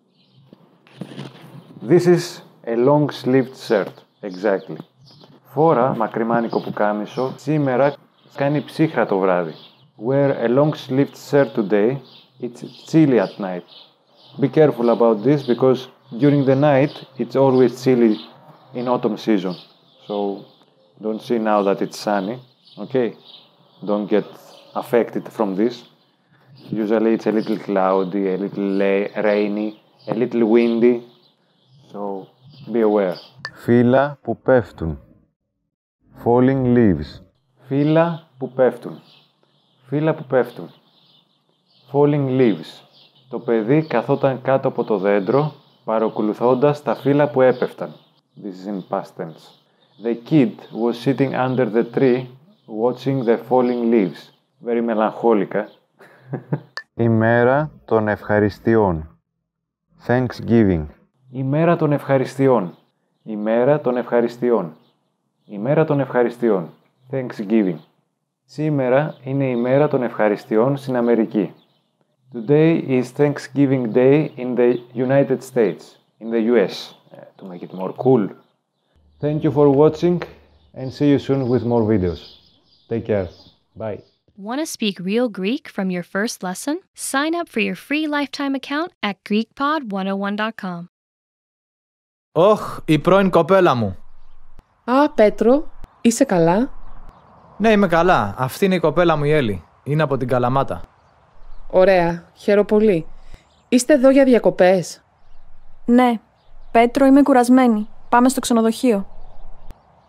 This is a long sleeved shirt. Exactly. Φόρα μακριμάνικο πουκάμισο. Σήμερα κάνει ψύχρα το βράδυ. Wear a long sleeved shirt today. It's chilly at night. Be careful about this because during the night it's always chilly in autumn season. So don't see now that it's sunny. Okay? Don't get affected from this. Usually it's a little cloudy, a little rainy, a little windy. So be aware. Φύλλα που πέφτουν. Falling leaves. Φύλλα που πέφτουν. Φύλλα που πέφτουν. Falling leaves. Το παιδί καθόταν κάτω από το δέντρο, παρακολουθώντας τα φύλλα που έπεφταν. This is in past tense. The kid was sitting under the tree, watching the falling leaves. Very melancholic, eh? Ημέρα των ευχαριστειών. Thanksgiving. Ημέρα των ευχαριστειών. Ημέρα των ευχαριστειών. Ημέρα των ευχαριστειών. Thanksgiving. Σήμερα είναι η ημέρα των ευχαριστειών στην Αμερική. Today is Thanksgiving Day in the United States, in the US, to make it more cool. Thank you for watching and see you soon with more videos. Take care. Bye. Want to speak real Greek from your first lesson? Sign up for your free lifetime account at GreekPod101.com. Ωχ, η πρώην κοπέλα μου. Α, Πέτρο, είσαι καλά? Ναι, είμαι καλά. Αυτή είναι η κοπέλα μου η Έλλη. Είναι από την Καλαμάτα. Ωραία, χαίρομαι πολύ. Είστε εδώ για διακοπές? Ναι. Πέτρο, είμαι κουρασμένη. Πάμε στο ξενοδοχείο.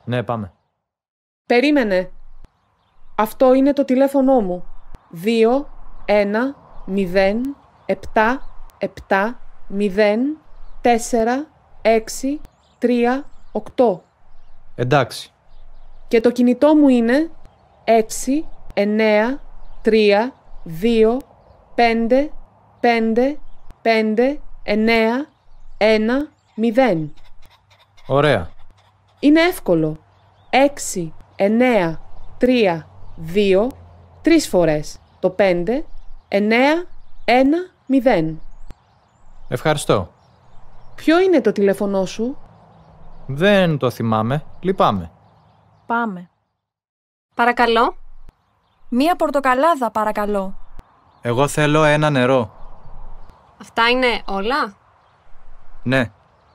Ναι, πάμε. Περίμενε. Αυτό είναι το τηλέφωνό μου. 2, 1, 0, 7, 7, 0, 4, 6, 3, 8. Εντάξει. Και το κινητό μου είναι 6, 9, 3, 2, 5, 5, 5, 9, 1, 0. Ωραία. Είναι εύκολο. 6, 9, 3, 2, 3 φορές. Το 5, 9, 1, 0. Ευχαριστώ. Ποιο είναι το τηλέφωνό σου? Δεν το θυμάμαι. Λυπάμαι. Πάμε. Παρακαλώ. Μία πορτοκαλάδα, παρακαλώ. Εγώ θέλω ένα νερό. Αυτά είναι όλα? Ναι.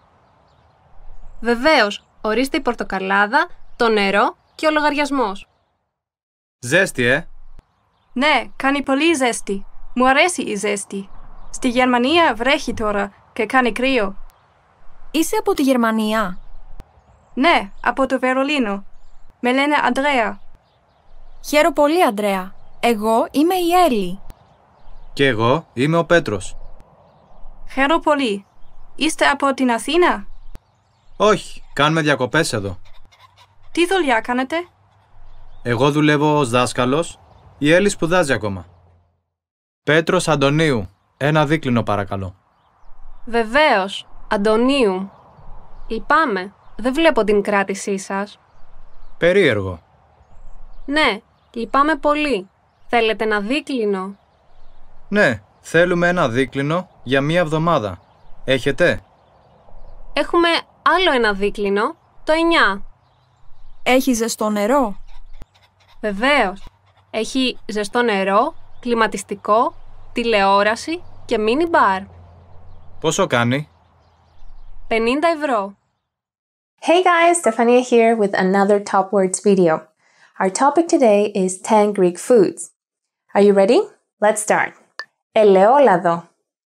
Βεβαίως. Ορίστε η πορτοκαλάδα, το νερό και ο λογαριασμός. Ζέστη, Ναι, κάνει πολύ ζέστη. Μου αρέσει η ζέστη. Στη Γερμανία βρέχει τώρα και κάνει κρύο. Είσαι από τη Γερμανία? Ναι, από το Βερολίνο. Με λένε Αντρέα. Χαίρομαι πολύ, Αντρέα. Εγώ είμαι η Έλλη. Και εγώ είμαι ο Πέτρος. Χαίρομαι πολύ. Είστε από την Αθήνα? Όχι, κάνουμε διακοπές εδώ. Τι δουλειά κάνετε? Εγώ δουλεύω ως δάσκαλος. Η Έλλη σπουδάζει ακόμα. Πέτρος Αντωνίου. Ένα δίκλινο παρακαλώ. Βεβαίως. Αντωνίου. Λυπάμαι. Δεν βλέπω την κράτησή σας. Περίεργο. Ναι, λυπάμαι πολύ. Θέλετε ένα δίκλινο? Ναι, θέλουμε ένα δίκλινο για μία εβδομάδα. Έχετε? Έχουμε άλλο ένα δίκλινο, το 9. Έχει ζεστό νερό? Βεβαίως. Έχει ζεστό νερό, κλιματιστικό, τηλεόραση και μίνι μπαρ. Πόσο κάνει? 50 ευρώ. Hey guys, Stefania here with another Top Words video. Our topic today is 10 Greek foods. Are you ready? Let's start. Ελαιόλαδο.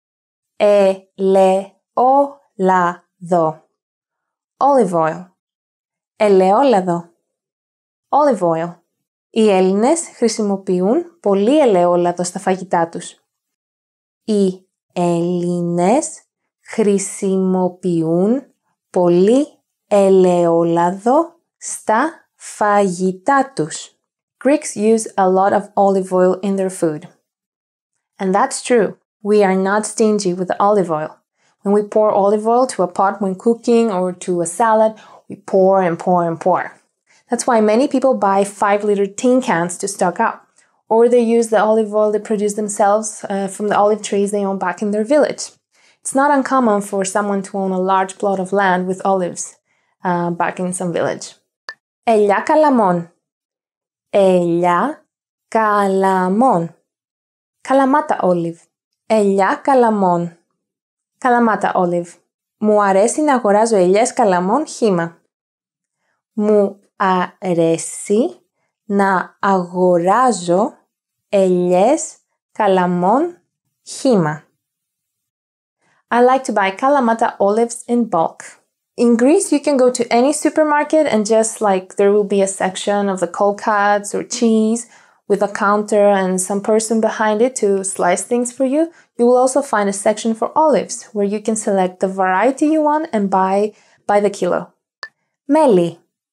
Ελαιόλαδο. Olive oil. Ελαιόλαδο. Olive oil. Οι Έλληνες χρησιμοποιούν πολύ ελαιόλαδο στα φαγητά τους. Οι Έλληνες χρησιμοποιούν πολύ ελαιόλαδο στα φαγητά τους. Greeks use a lot of olive oil in their food. And that's true. We are not stingy with the olive oil. When we pour olive oil to a pot when cooking or to a salad, we pour and pour and pour. That's why many people buy 5-liter tin cans to stock up. Or they use the olive oil they produce themselves from the olive trees they own back in their village. It's not uncommon for someone to own a large plot of land with olives back in some village. Ελιά καλαμών. Ελιά καλαμών. Καλαμάτα olive. Ελιά καλαμών. Καλαμάτα olive. Μου αρέσει να αγοράζω ελιές καλαμών χύμα. Μου αρέσει να αγοράζω ελιές καλαμών χύμα. I like to buy Kalamata olives in bulk. In Greece, you can go to any supermarket and just like there will be a section of the cold cuts or cheese with a counter and some person behind it to slice things for you. You will also find a section for olives where you can select the variety you want and buy by the kilo. Μέλι.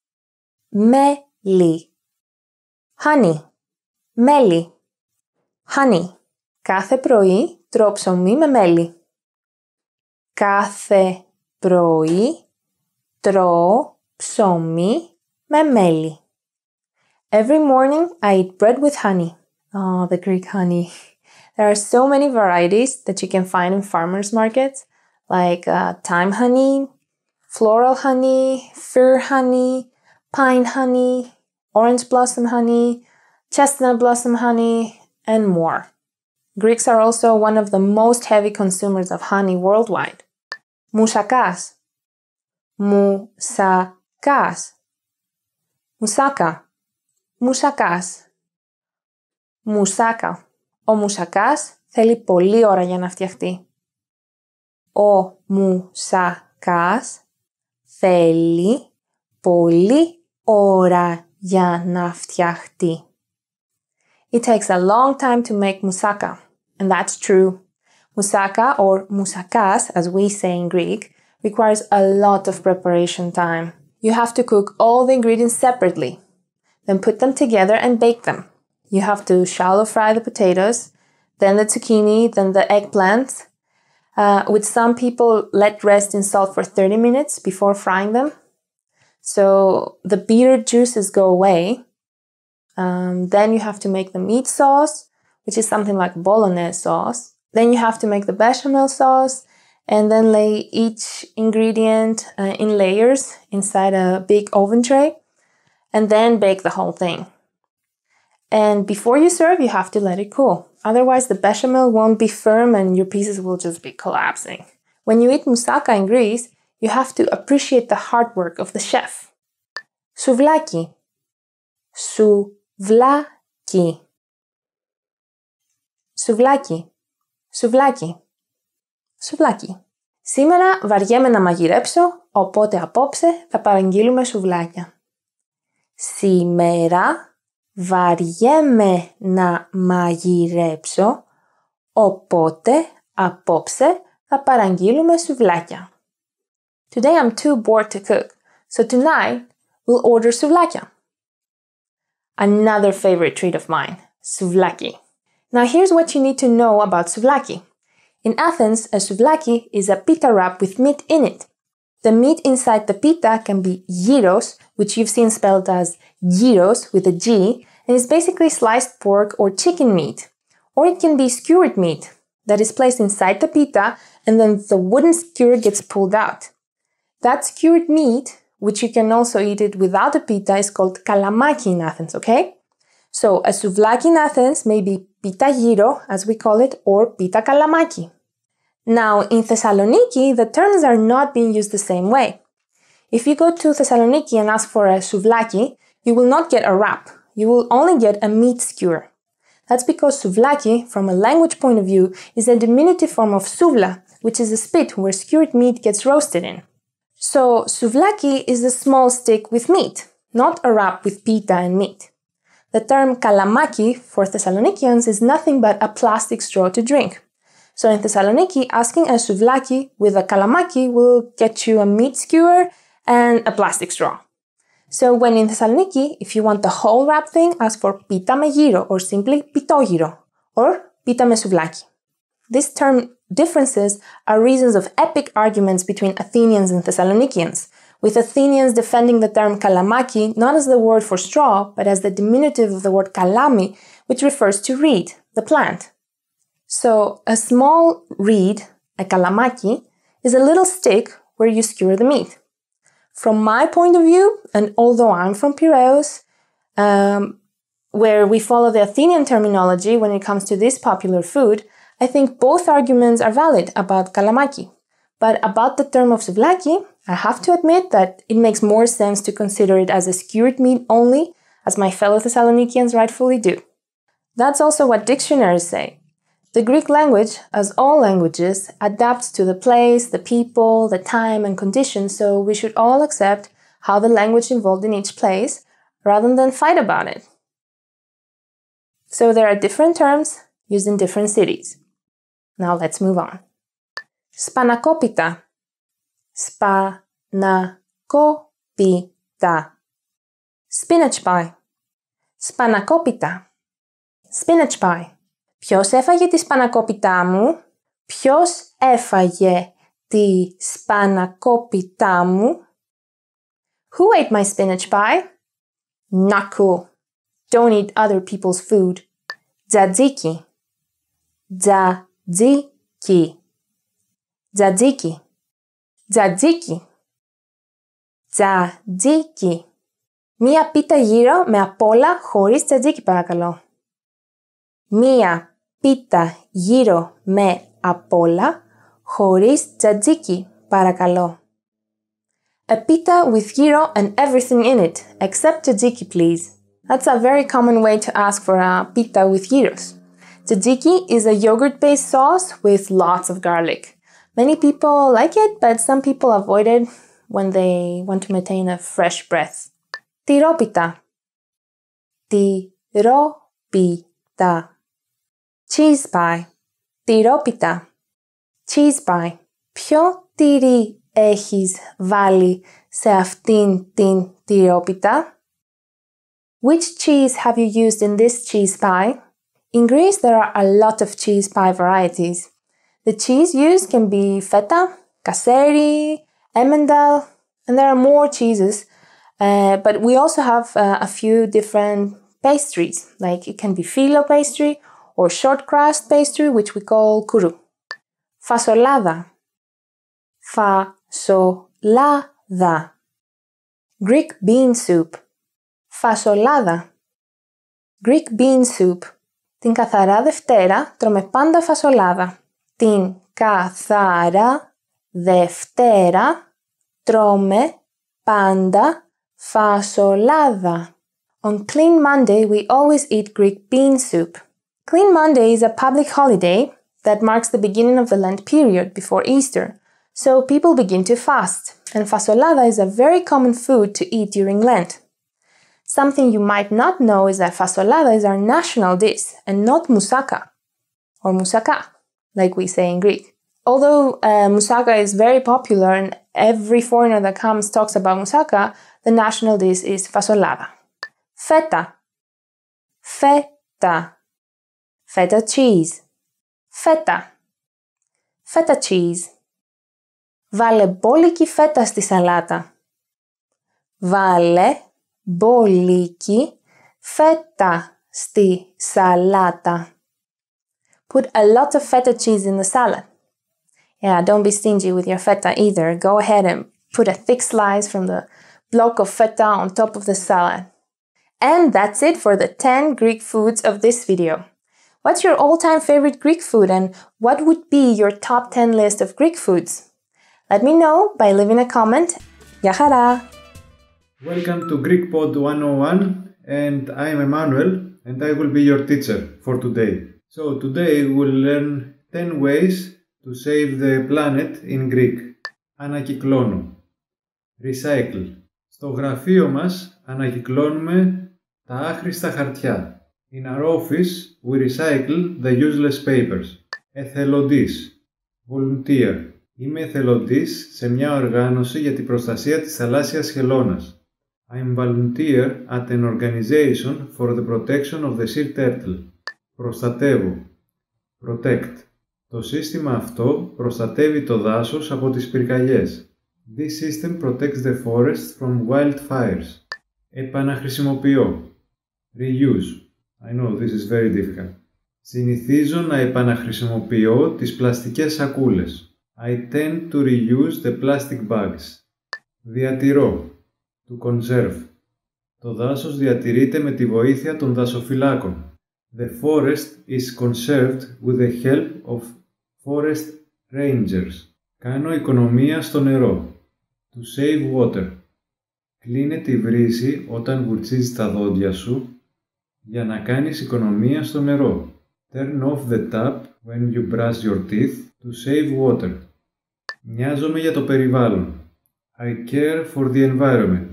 Μέλι. Honey. Μέλι. Honey. Κάθε πρωί τρώω ψωμί με μέλι. Κάθε πρωί τρώω ψωμί με μέλι. Every morning I eat bread with honey. Oh, the Greek honey. There are so many varieties that you can find in farmers markets, like thyme honey, floral honey, fir honey, pine honey, orange blossom honey, chestnut blossom honey, and more. Greeks are also one of the most heavy consumers of honey worldwide. Μουσακάς. Μουσακάς. Μουσάκα. Μουσακάς. Μουσάκα. Ο μουσακάς θέλει πολλή ώρα για να φτιαχτεί. Ο μουσακάς θέλει πολλή ώρα για να φτιαχτεί. It takes a long time to make moussaka, and that's true. Moussaka, or moussakas as we say in Greek, requires a lot of preparation time. You have to cook all the ingredients separately, then put them together and bake them. You have to shallow fry the potatoes, then the zucchini, then the eggplant, which some people let rest in salt for 30 minutes before frying them. So the bitter juices go away. Then you have to make the meat sauce, which is something like bolognese sauce. Then you have to make the bechamel sauce and then lay each ingredient in layers inside a big oven tray and then bake the whole thing. And before you serve, you have to let it cool. Otherwise, the bechamel won't be firm and your pieces will just be collapsing. When you eat moussaka in Greece, you have to appreciate the hard work of the chef. Souvlaki. Souvlaki. Souvlaki. Souvlaki. Souvlaki. Σήμερα βαριέμαι να μαγειρέψω, οπότε απόψε θα παραγγείλουμε σουβλάκια. Σήμερα βαριέμαι να μαγειρέψω, οπότε απόψε θα παραγγείλουμε σουβλάκια. Today I'm too bored to cook, so tonight we'll order souvlakia. Another favorite treat of mine, souvlaki. Now here's what you need to know about souvlaki. In Athens, a souvlaki is a pita wrap with meat in it. The meat inside the pita can be gyros, which you've seen spelled as gyros with a G, and is basically sliced pork or chicken meat. Or it can be skewered meat that is placed inside the pita and then the wooden skewer gets pulled out. That skewered meat, which you can also eat it without a pita, is called kalamaki in Athens, okay? So a souvlaki in Athens may be pita gyro, as we call it, or pita kalamaki. Now, in Thessaloniki, the terms are not being used the same way. If you go to Thessaloniki and ask for a souvlaki, you will not get a wrap. You will only get a meat skewer. That's because souvlaki, from a language point of view, is a diminutive form of souvla, which is a spit where skewered meat gets roasted in. So, souvlaki is a small stick with meat, not a wrap with pita and meat. The term kalamaki for Thessalonikians is nothing but a plastic straw to drink. So in Thessaloniki, asking a souvlaki with a kalamaki will get you a meat skewer and a plastic straw. So when in Thessaloniki, if you want the whole wrap thing, ask for pita me gyro or simply pitogyro or pita me souvlaki. These term differences are reasons of epic arguments between Athenians and Thessalonikians, with Athenians defending the term kalamaki not as the word for straw, but as the diminutive of the word kalami, which refers to reed, the plant. So a small reed, a kalamaki, is a little stick where you skewer the meat. From my point of view, and although I'm from Piraeus, where we follow the Athenian terminology when it comes to this popular food, I think both arguments are valid about kalamaki. But about the term of souvlaki, I have to admit that it makes more sense to consider it as a skewered meat only, as my fellow Thessalonikians rightfully do. That's also what dictionaries say. The Greek language, as all languages, adapts to the place, the people, the time and conditions, so we should all accept how the language evolved in each place, rather than fight about it. So there are different terms used in different cities. Now let's move on. Spanakopita. Spanakopita. Spinach pie. Spanakopita. Spinach pie. Ποιος έφαγε τη σπανακόπιτά μου? Ποιος έφαγε τη σπανακόπιτά μου? Who ate my spinach pie? Not cool. Don't eat other people's food. Tzatziki. Tzatziki. Tzatziki. Tzatziki. Tzatziki. Μία πίτα γύρω με απ' όλα χωρίς τζατζίκι παρακαλώ. Μία πίτα γύρω με απ' όλα χωρίς τζατζίκι παρακαλώ. A pita with gyro and everything in it, except tzatziki please. That's a very common way to ask for a pita with gyros. Tzatziki is a yogurt-based sauce with lots of garlic. Many people like it, but some people avoid it when they want to maintain a fresh breath. τυρόπιτα. Τυρόπιτα. Cheese pie. Τυρόπιτα. Cheese pie. Ποιο τυρί έχεις βάλει σε αυτήν την τυρόπιτα? Which cheese have you used in this cheese pie? In Greece, there are a lot of cheese pie varieties. The cheese used can be feta, kasseri, emmental, and there are more cheeses. But we also have a few different pastries, like it can be filo pastry or short crust pastry, which we call kourou. Fasolada. Fasolada. Greek bean soup. Fasolada. Greek bean soup. Την καθαρά Δευτέρα τρώμε πάντα φασολάδα. Την καθαρά Δευτέρα τρώμε πάντα φασολάδα. On Clean Monday, we always eat Greek bean soup. Clean Monday is a public holiday that marks the beginning of the Lent period before Easter, so people begin to fast, and fasolada is a very common food to eat during Lent. Something you might not know is that fasolada is our national dish and not moussaka, or moussaka, like we say in Greek. Although moussaka is very popular and every foreigner that comes talks about moussaka, the national dish is fasolada. Feta. Feta. Feta cheese. Feta. Feta cheese. Βάλε μπόλικη φέτα στη σαλάτα. Βάλε μπόλικη φέτα στη σαλάτα. Put a lot of feta cheese in the salad. Yeah, don't be stingy with your feta either. Go ahead and put a thick slice from the block of feta on top of the salad. And that's it for the 10 Greek foods of this video. What's your all-time favorite Greek food and what would be your top 10 list of Greek foods? Let me know by leaving a comment. Γεια χαρά! Welcome to Greek Pod 101 and I am Emmanuel and I will be your teacher for today. So today we'll learn 10 ways to save the planet in Greek. Ανακυκλώνω. Recycle. Στο γραφείο μας ανακυκλώνουμε τα άχρηστα χαρτιά. In our office we recycle the useless papers. Εθελοντής. Volunteer. Είμαι εθελοντής σε μια οργάνωση για την προστασία της θαλάσσιας χελώνας. I'm volunteer at an organization for the protection of the sea turtle. Προστατεύω. Protect. Το σύστημα αυτό προστατεύει το δάσος από τις πυρκαγιές. This system protects the forest from wildfires. Επαναχρησιμοποιώ. Reuse. I know this is very difficult. Συνηθίζω να επαναχρησιμοποιώ τις πλαστικές σακούλες. I tend to reuse the plastic bags. Διατηρώ. To conserve. Το δάσος διατηρείται με τη βοήθεια των δασοφυλάκων. The forest is conserved with the help of forest rangers. Κάνω οικονομία στο νερό. To save water. Κλείνε τη βρύση όταν βουρτσίζεις τα δόντια σου για να κάνεις οικονομία στο νερό. Turn off the tap when you brush your teeth to save water. Νοιάζομαι για το περιβάλλον. I care for the environment.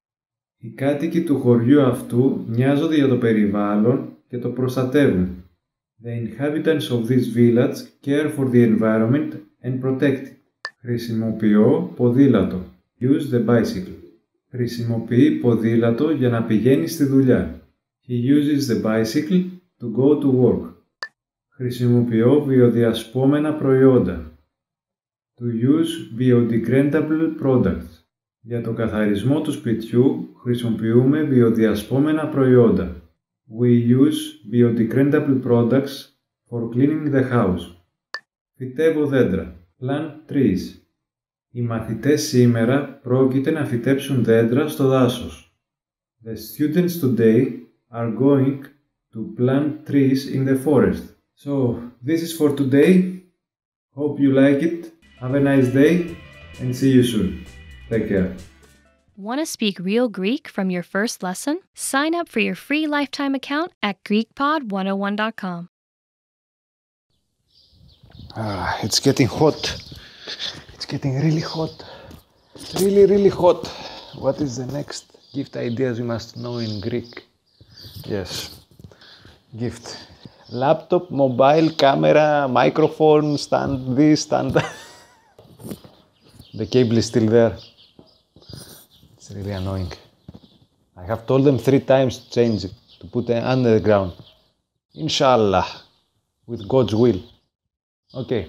Οι κάτοικοι του χωριού αυτού νοιάζονται για το περιβάλλον και το προστατεύουν. The inhabitants of this village care for the environment and protect it. Χρησιμοποιώ ποδήλατο. Use the bicycle. Χρησιμοποιεί ποδήλατο για να πηγαίνει στη δουλειά. He uses the bicycle to go to work. Χρησιμοποιώ βιοδιασπόμενα προϊόντα. To use biodegradable products. Για το καθαρισμό του σπιτιού χρησιμοποιούμε βιοδιασπόμενα προϊόντα. We use biodegradable products for cleaning the house. Φυτεύω δέντρα. Plant trees. Οι μαθητές σήμερα πρόκειται να φυτέψουν δέντρα στο δάσος. The students today are going to plant trees in the forest. So, this is for today. Hope you like it. Have a nice day and see you soon. Take care. Want to speak real Greek from your first lesson? Sign up for your free lifetime account at GreekPod101.com. It's getting hot. It's getting really hot. Really, really hot. What is the next Gift ideas you must know in Greek. Yes. Gift. Laptop, mobile, camera, microphone, stand this, stand that. The cable is still there. It's really annoying. I have told them 3 times to change it, to put it under the ground. Inshallah, with God's will. Okay.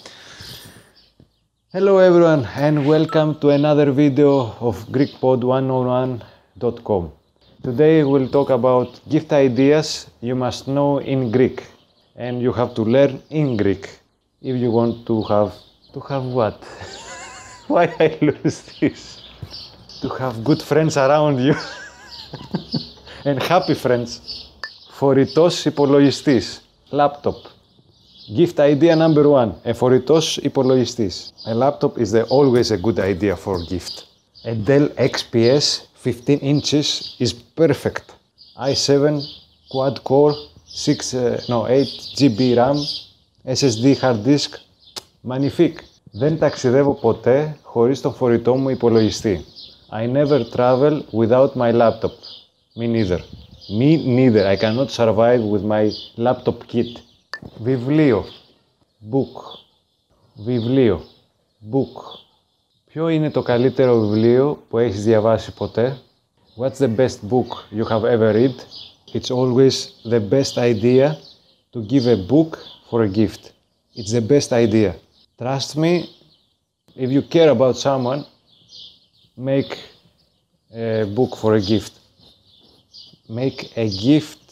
Hello everyone and welcome to another video of GreekPod101.com. Today we'll talk about gift ideas you must know in Greek. And you have to learn in Greek if you want to have what? Why I lose this? To have good friends around you and happy friends. Φορητός υπολογιστής, laptop. Gift idea number 1, a φορητός υπολογιστής. A laptop is always a good idea for gift. A Dell XPS 15 inches is perfect. i7 quad core, 8 GB RAM, SSD hard disk, magnifique. Δεν ταξιδεύω ποτέ χωρίς τον φορητό μου υπολογιστή. I never travel without my laptop. Me neither. Me neither. I cannot survive with my laptop kit. Βιβλίο. Book. Βιβλίο. Book. Ποιο είναι το καλύτερο βιβλίο που έχεις διαβάσει ποτέ? What's the best book you have ever read? It's always the best idea to give a book for a gift. It's the best idea. Trust me, if you care about someone, make a book for a gift. Make a gift.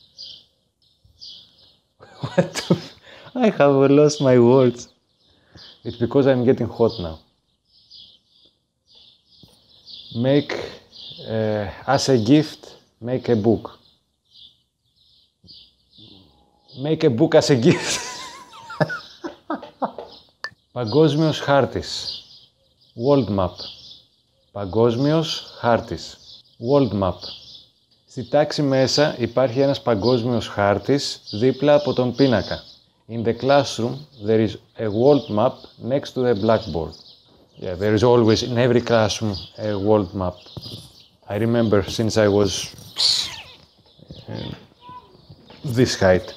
What the I have lost my words. It's because I'm getting hot now. Make, as a gift, make a book. Make a book as a gift. Παγκόσμιος χάρτης. World map. Παγκόσμιος χάρτης. World map. Στη τάξη μέσα υπάρχει ένας παγκόσμιος χάρτης δίπλα από τον πίνακα. In the classroom there is a world map next to the blackboard. Yeah, there is always in every classroom a world map. I remember since I was this height.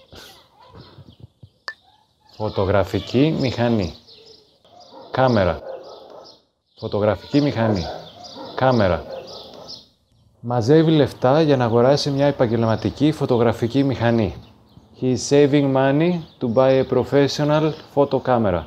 Φωτογραφική μηχανή. Κάμερα. Φωτογραφική μηχανή. Κάμερα. Μαζεύει λεφτά για να αγοράσει μια επαγγελματική φωτογραφική μηχανή. He is saving money to buy a professional photo camera.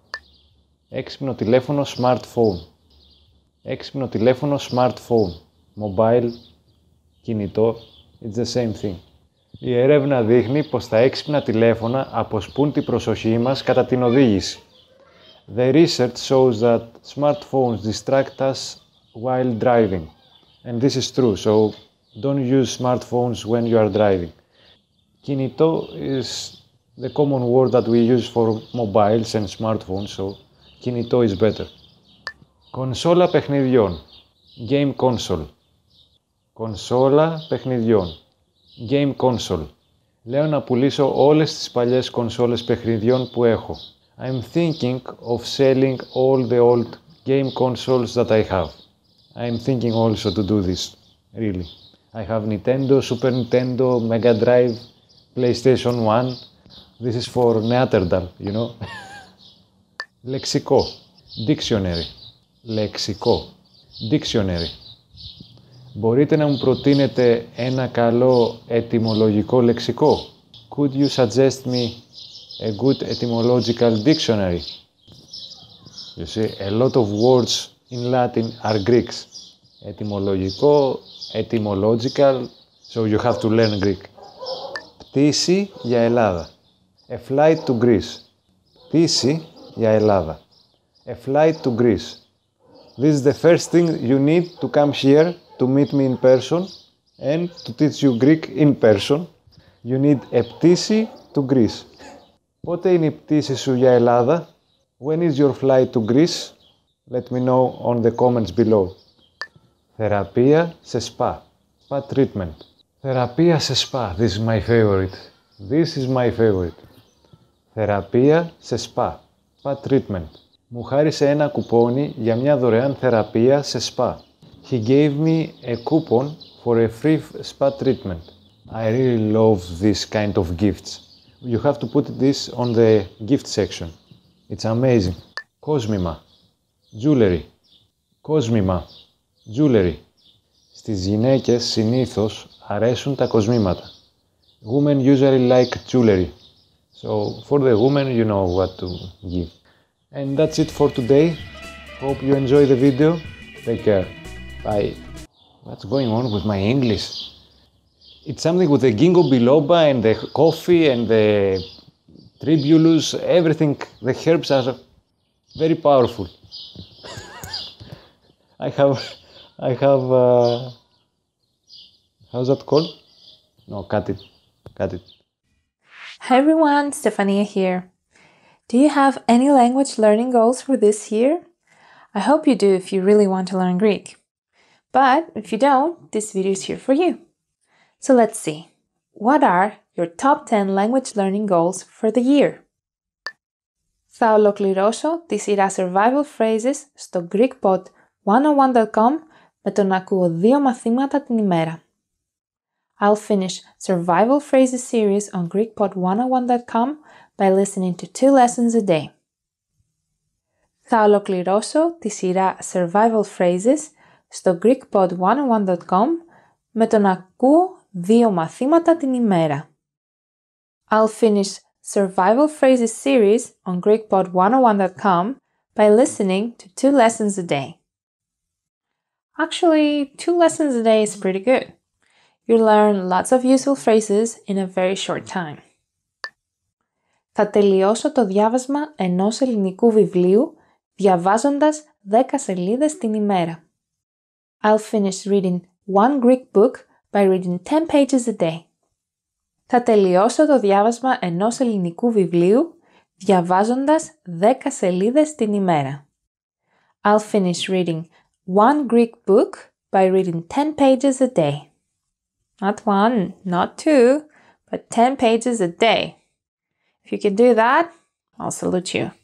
Έξυπνο τηλέφωνο smartphone. Έξυπνο τηλέφωνο smartphone. Mobile, κινητό, it's the same thing. Η έρευνα δείχνει πως τα έξυπνα τηλέφωνα αποσπούν την προσοχή μας κατά την οδήγηση. The research shows that smartphones distract us while driving. And this is true, so don't use smartphones when you are driving. Κινητό is the common word that we use for mobiles and smartphones, so κινητό is better. Κονσόλα παιχνιδιών. Game console. Κονσόλα παιχνιδιών. Game console. Λέω να πουλήσω όλες τις παλιές κονσόλες παιχνιδιών που έχω. I'm thinking of selling all the old game consoles that I have. I'm thinking also to do this, really. I have Nintendo, Super Nintendo, Mega Drive, PlayStation 1. This is for Neanderthal, you know. Λεξικό. Dictionary. Λεξικό. Dictionary. Μπορείτε να μου προτείνετε ένα καλό ετυμολογικό λεξικό? Could you suggest me a good etymological dictionary? You see, a lot of words in Latin are Greeks. Ετυμολογικό, etymological, so you have to learn Greek. Πτήση για Ελλάδα. A flight to Greece. Πτήση για Ελλάδα. A flight to Greece. This is the first thing you need to come here to meet me in person and to teach you Greek in person. You need a πτήση to Greece. Πότε είναι η πτήση σου για Ελλάδα? When is your flight to Greece? Let me know on the comments below. Θεραπεία σε σπα. Spa treatment. Θεραπεία σε σπα. This is my favorite. This is my favorite. Θεραπεία σε σπα. Spa treatment. Μου χάρισε ένα κουπόνι για μια δωρεάν θεραπεία σε σπα. he gave me a coupon for a free spa treatment. I really love this kind of gifts. You have to put this on the gift section. It's amazing. Κόσμημα, jewelry. Κόσμημα, jewelry. Στις γυναίκες συνήθως αρέσουν τα κοσμήματα. Women usually like jewelry. So for the women, you know what to give. And that's it for today. Hope you enjoy the video. Take care. Bye. What's going on with my English? It's something with the ginkgo biloba and the coffee and the tribulus, everything. The herbs are very powerful. I have, how's that called? No, cut it. Hi everyone, Stefania here. Do you have any language learning goals for this year? I hope you do if you really want to learn Greek. But if you don't, this video is here for you. So let's see. What are your top 10 language learning goals for the year? Θα ολοκληρώσω τη σειρά survival phrases στο GreekPod101.com με το να ακούω 2 μαθήματα την ημέρα. I'll finish survival phrases series on GreekPod101.com by listening to 2 lessons a day. Θα ολοκληρώσω τη σειρά survival phrases στο GreekPod101.com με το να ακούω 2 μαθήματα την ημέρα. I'll finish survival phrases series on GreekPod101.com by listening to 2 lessons a day. Actually, 2 lessons a day is pretty good. You learn lots of useful phrases in a very short time. Θα τελειώσω το διάβασμα ενός ελληνικού βιβλίου διαβάζοντας 10 σελίδες την ημέρα. I'll finish reading 1 Greek book by reading 10 pages a day. Θα τελειώσω το διάβασμα ενός ελληνικού βιβλίου διαβάζοντας 10 σελίδες την ημέρα. I'll finish reading 1 Greek book by reading 10 pages a day. Not 1, not 2, but 10 pages a day. If you can do that, I'll salute you.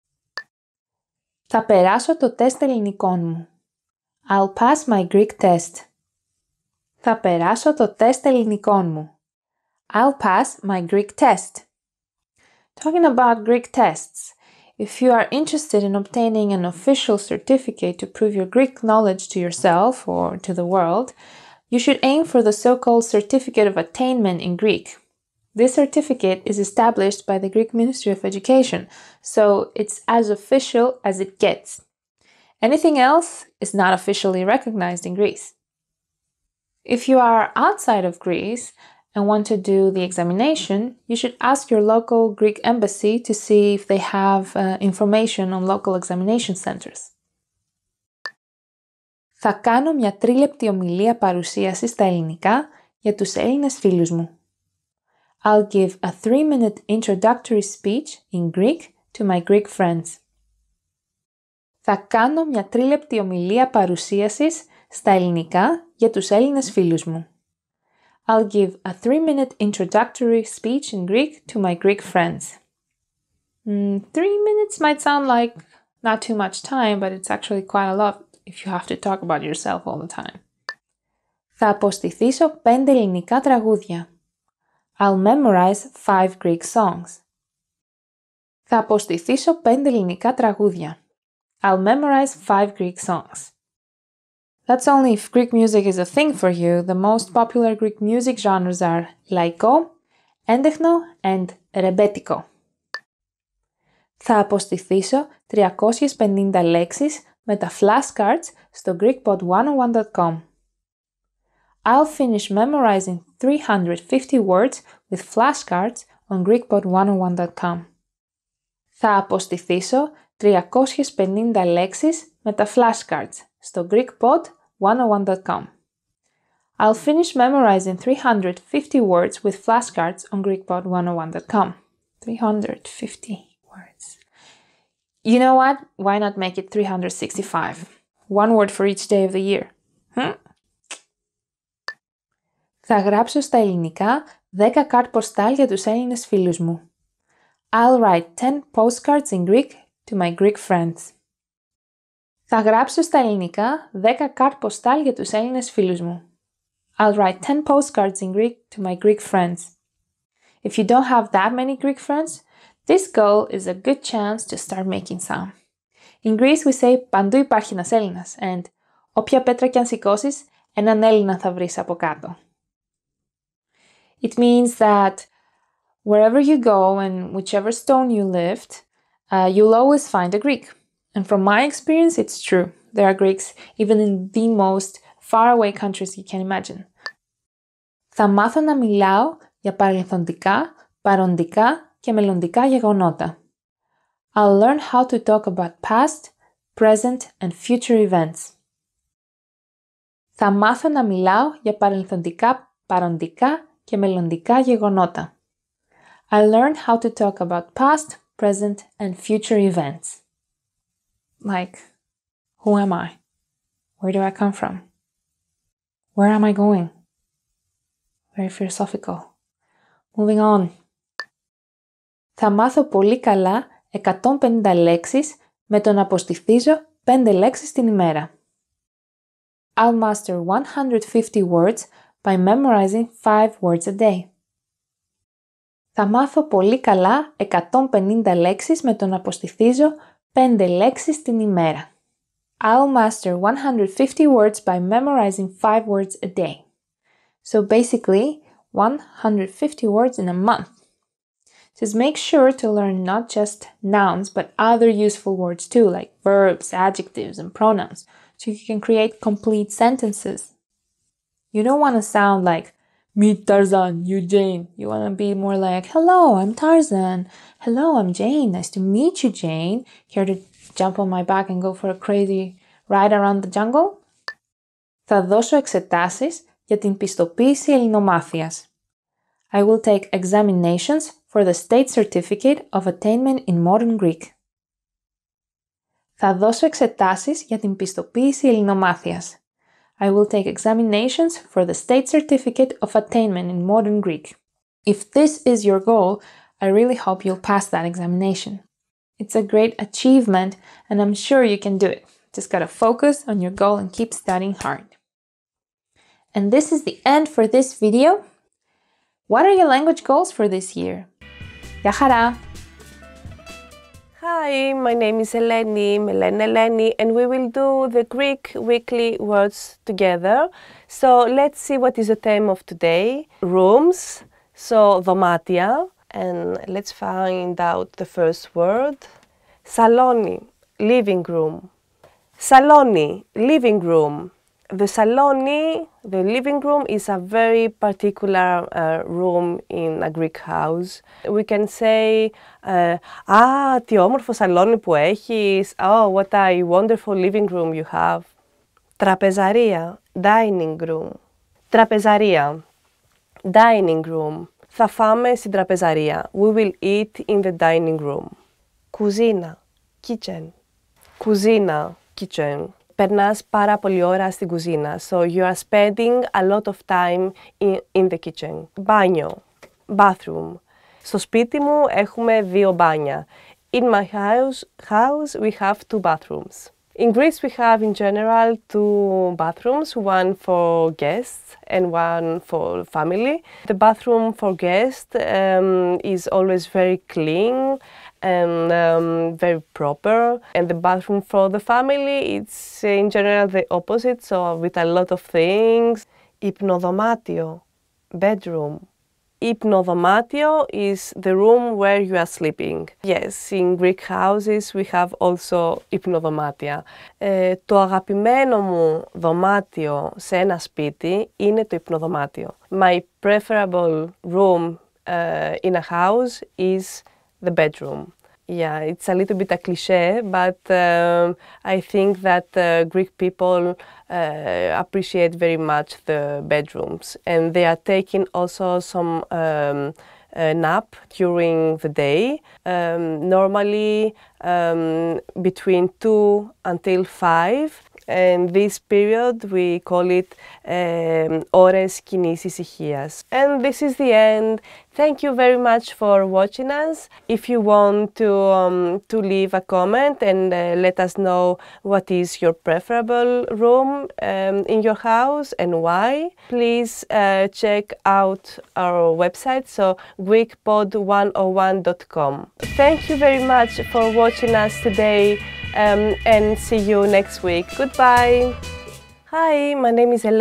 Θα περάσω το τεστ ελληνικών μου. I'll pass my Greek test. Θα περάσω το τεστ ελληνικών μου. I'll pass my Greek test. Talking about Greek tests, if you are interested in obtaining an official certificate to prove your Greek knowledge to yourself or to the world, you should aim for the so-called Certificate of Attainment in Greek. This certificate is established by the Greek Ministry of Education, so it's as official as it gets. Anything else is not officially recognized in Greece. If you are outside of Greece and want to do the examination, you should ask your local Greek embassy to see if they have information on local examination centers. Θα κάνω μια 3-λεπτή ομιλία παρουσίαση στα ελληνικά για τους Έλληνες φίλους μου. I'll give a 3-minute introductory speech in Greek to my Greek friends. Θα κάνω μια 3-λεπτή ομιλία παρουσίασης στα ελληνικά για τους Έλληνες φίλους μου. I'll give a 3-minute introductory speech in Greek to my Greek friends. 3 minutes might sound like not too much time, but it's actually quite a lot if you have to talk about yourself all the time. Θα αποστηθήσω 5 ελληνικά τραγούδια. I'll memorize 5 Greek songs. Θα αποστηθήσω 5 ελληνικά τραγούδια. I'll memorize 5 Greek songs. That's only if Greek music is a thing for you. The most popular Greek music genres are laiko, έντεχνο and ρεμπέτικο. Θα αποστηθήσω 350 λέξεις με τα flashcards στο GreekPod101.com. I'll finish memorizing 350 words with flashcards on GreekPod101.com. Θα αποστηθήσω 350 λέξεις με τα flashcards στο GreekPod101.com. I'll finish memorizing 350 words with flashcards on GreekPod101.com. 350 words. You know what? Why not make it 365? 1 word for each day of the year. Θα γράψω στα ελληνικά 10 κάρτ ποστάλ για τους Έλληνες φίλους μου. I'll write 10 postcards in Greek to my Greek friends. Θα γράψω στα ελληνικά 10 κάρτ ποστάλ για τους Έλληνες φίλους μου. I'll write 10 postcards in Greek to my Greek friends. If you don't have that many Greek friends, this goal is a good chance to start making some. In Greece we say παντού υπάρχει ένας Έλληνας and όποια πέτρα κι αν σηκώσεις, έναν Έλληνα θα βρεις από κάτω. It means that wherever you go and whichever stone you lift, you'll always find a Greek. And from my experience, it's true. There are Greeks even in the most faraway countries you can imagine. Θα μάθω να μιλάω για παρελθοντικά, παροντικά και μελλοντικά γεγονότα. I'll learn how to talk about past, present and future events. Θα μάθω να μιλάω για παρελθοντικά, παροντικά και μελλοντικά γεγονότα. I'll learn how to talk about past, present and future events. Like, who am I? Where do I come from? Where am I going? Very philosophical. Moving on. Θα μάθω πολύ καλά 150 λέξεις με το να αποστηθίζω 5 λέξεις την ημέρα. I'll master 150 words by memorizing 5 words a day. Θα μάθω πολύ καλά 150 λέξεις με το να αποστηθίζω 5 λέξεις την ημέρα. I'll master 150 words by memorizing 5 words a day. So basically, 150 words in a month. Just make sure to learn not just nouns, but other useful words too, like verbs, adjectives, and pronouns, so you can create complete sentences. You don't want to sound like, meet Tarzan, you Jane. You want to be more like, hello, I'm Tarzan. Hello, I'm Jane. Nice to meet you, Jane. Care to jump on my back and go for a crazy ride around the jungle? Θα δώσω εξετάσεις για την πιστοποίηση ελληνομάθειας. I will take examinations for the state certificate of attainment in modern Greek. Θα δώσω εξετάσεις για την πιστοποίηση ελληνομάθειας. I will take examinations for the state certificate of attainment in modern Greek. If this is your goal, I really hope you'll pass that examination. It's a great achievement and I'm sure you can do it. Just gotta focus on your goal and keep studying hard. And this is the end for this video. What are your language goals for this year? Γεια χαρά! Hi, my name is Eleni, and we will do the Greek weekly words together. So let's see what is the theme of today. Rooms, so δωμάτια, and let's find out the first word. Saloni, living room. Saloni, living room. The saloni, the living room, is a very particular room in a Greek house. We can say, τι όμορφο σαλόνι που έχεις. Oh, what a wonderful living room you have. Τραπεζαρία, dining room. Τραπεζαρία, dining room. Θα φάμε στην τραπεζαρία. We will eat in the dining room. Κουζίνα, kitchen. Κουζίνα, kitchen. Περνάς πάρα πολλή ώρα στην κουζίνα. So you are spending a lot of time in the kitchen. Μπάνιο, bathroom. Στο σπίτι μου έχουμε 2 μπάνια. In my house we have 2 bathrooms. In Greece we have in general 2 bathrooms, one for guests and one for family. The bathroom for guests is always very clean and very proper, and the bathroom for the family, it's in general the opposite, so with a lot of things. Υπνοδωμάτιο, bedroom. Υπνοδωμάτιο is the room where you are sleeping. Yes, in Greek houses we have also υπνοδωμάτια. Το αγαπημένο μου δωμάτιο σε ένα σπίτι είναι το υπνοδωμάτιο. My preferable room in a house is the bedroom. Yeah, it's a little bit a cliché, but I think that Greek people appreciate very much the bedrooms, and they are taking also some nap during the day, normally between 2 until 5. And this period we call it ώρες κοινής ησυχίας. And this is the end. Thank you very much for watching us. If you want to leave a comment and let us know what is your preferable room in your house and why, please check out our website, so greekpod101.com. Thank you very much for watching us today and see you next week. Goodbye! Hi, my name is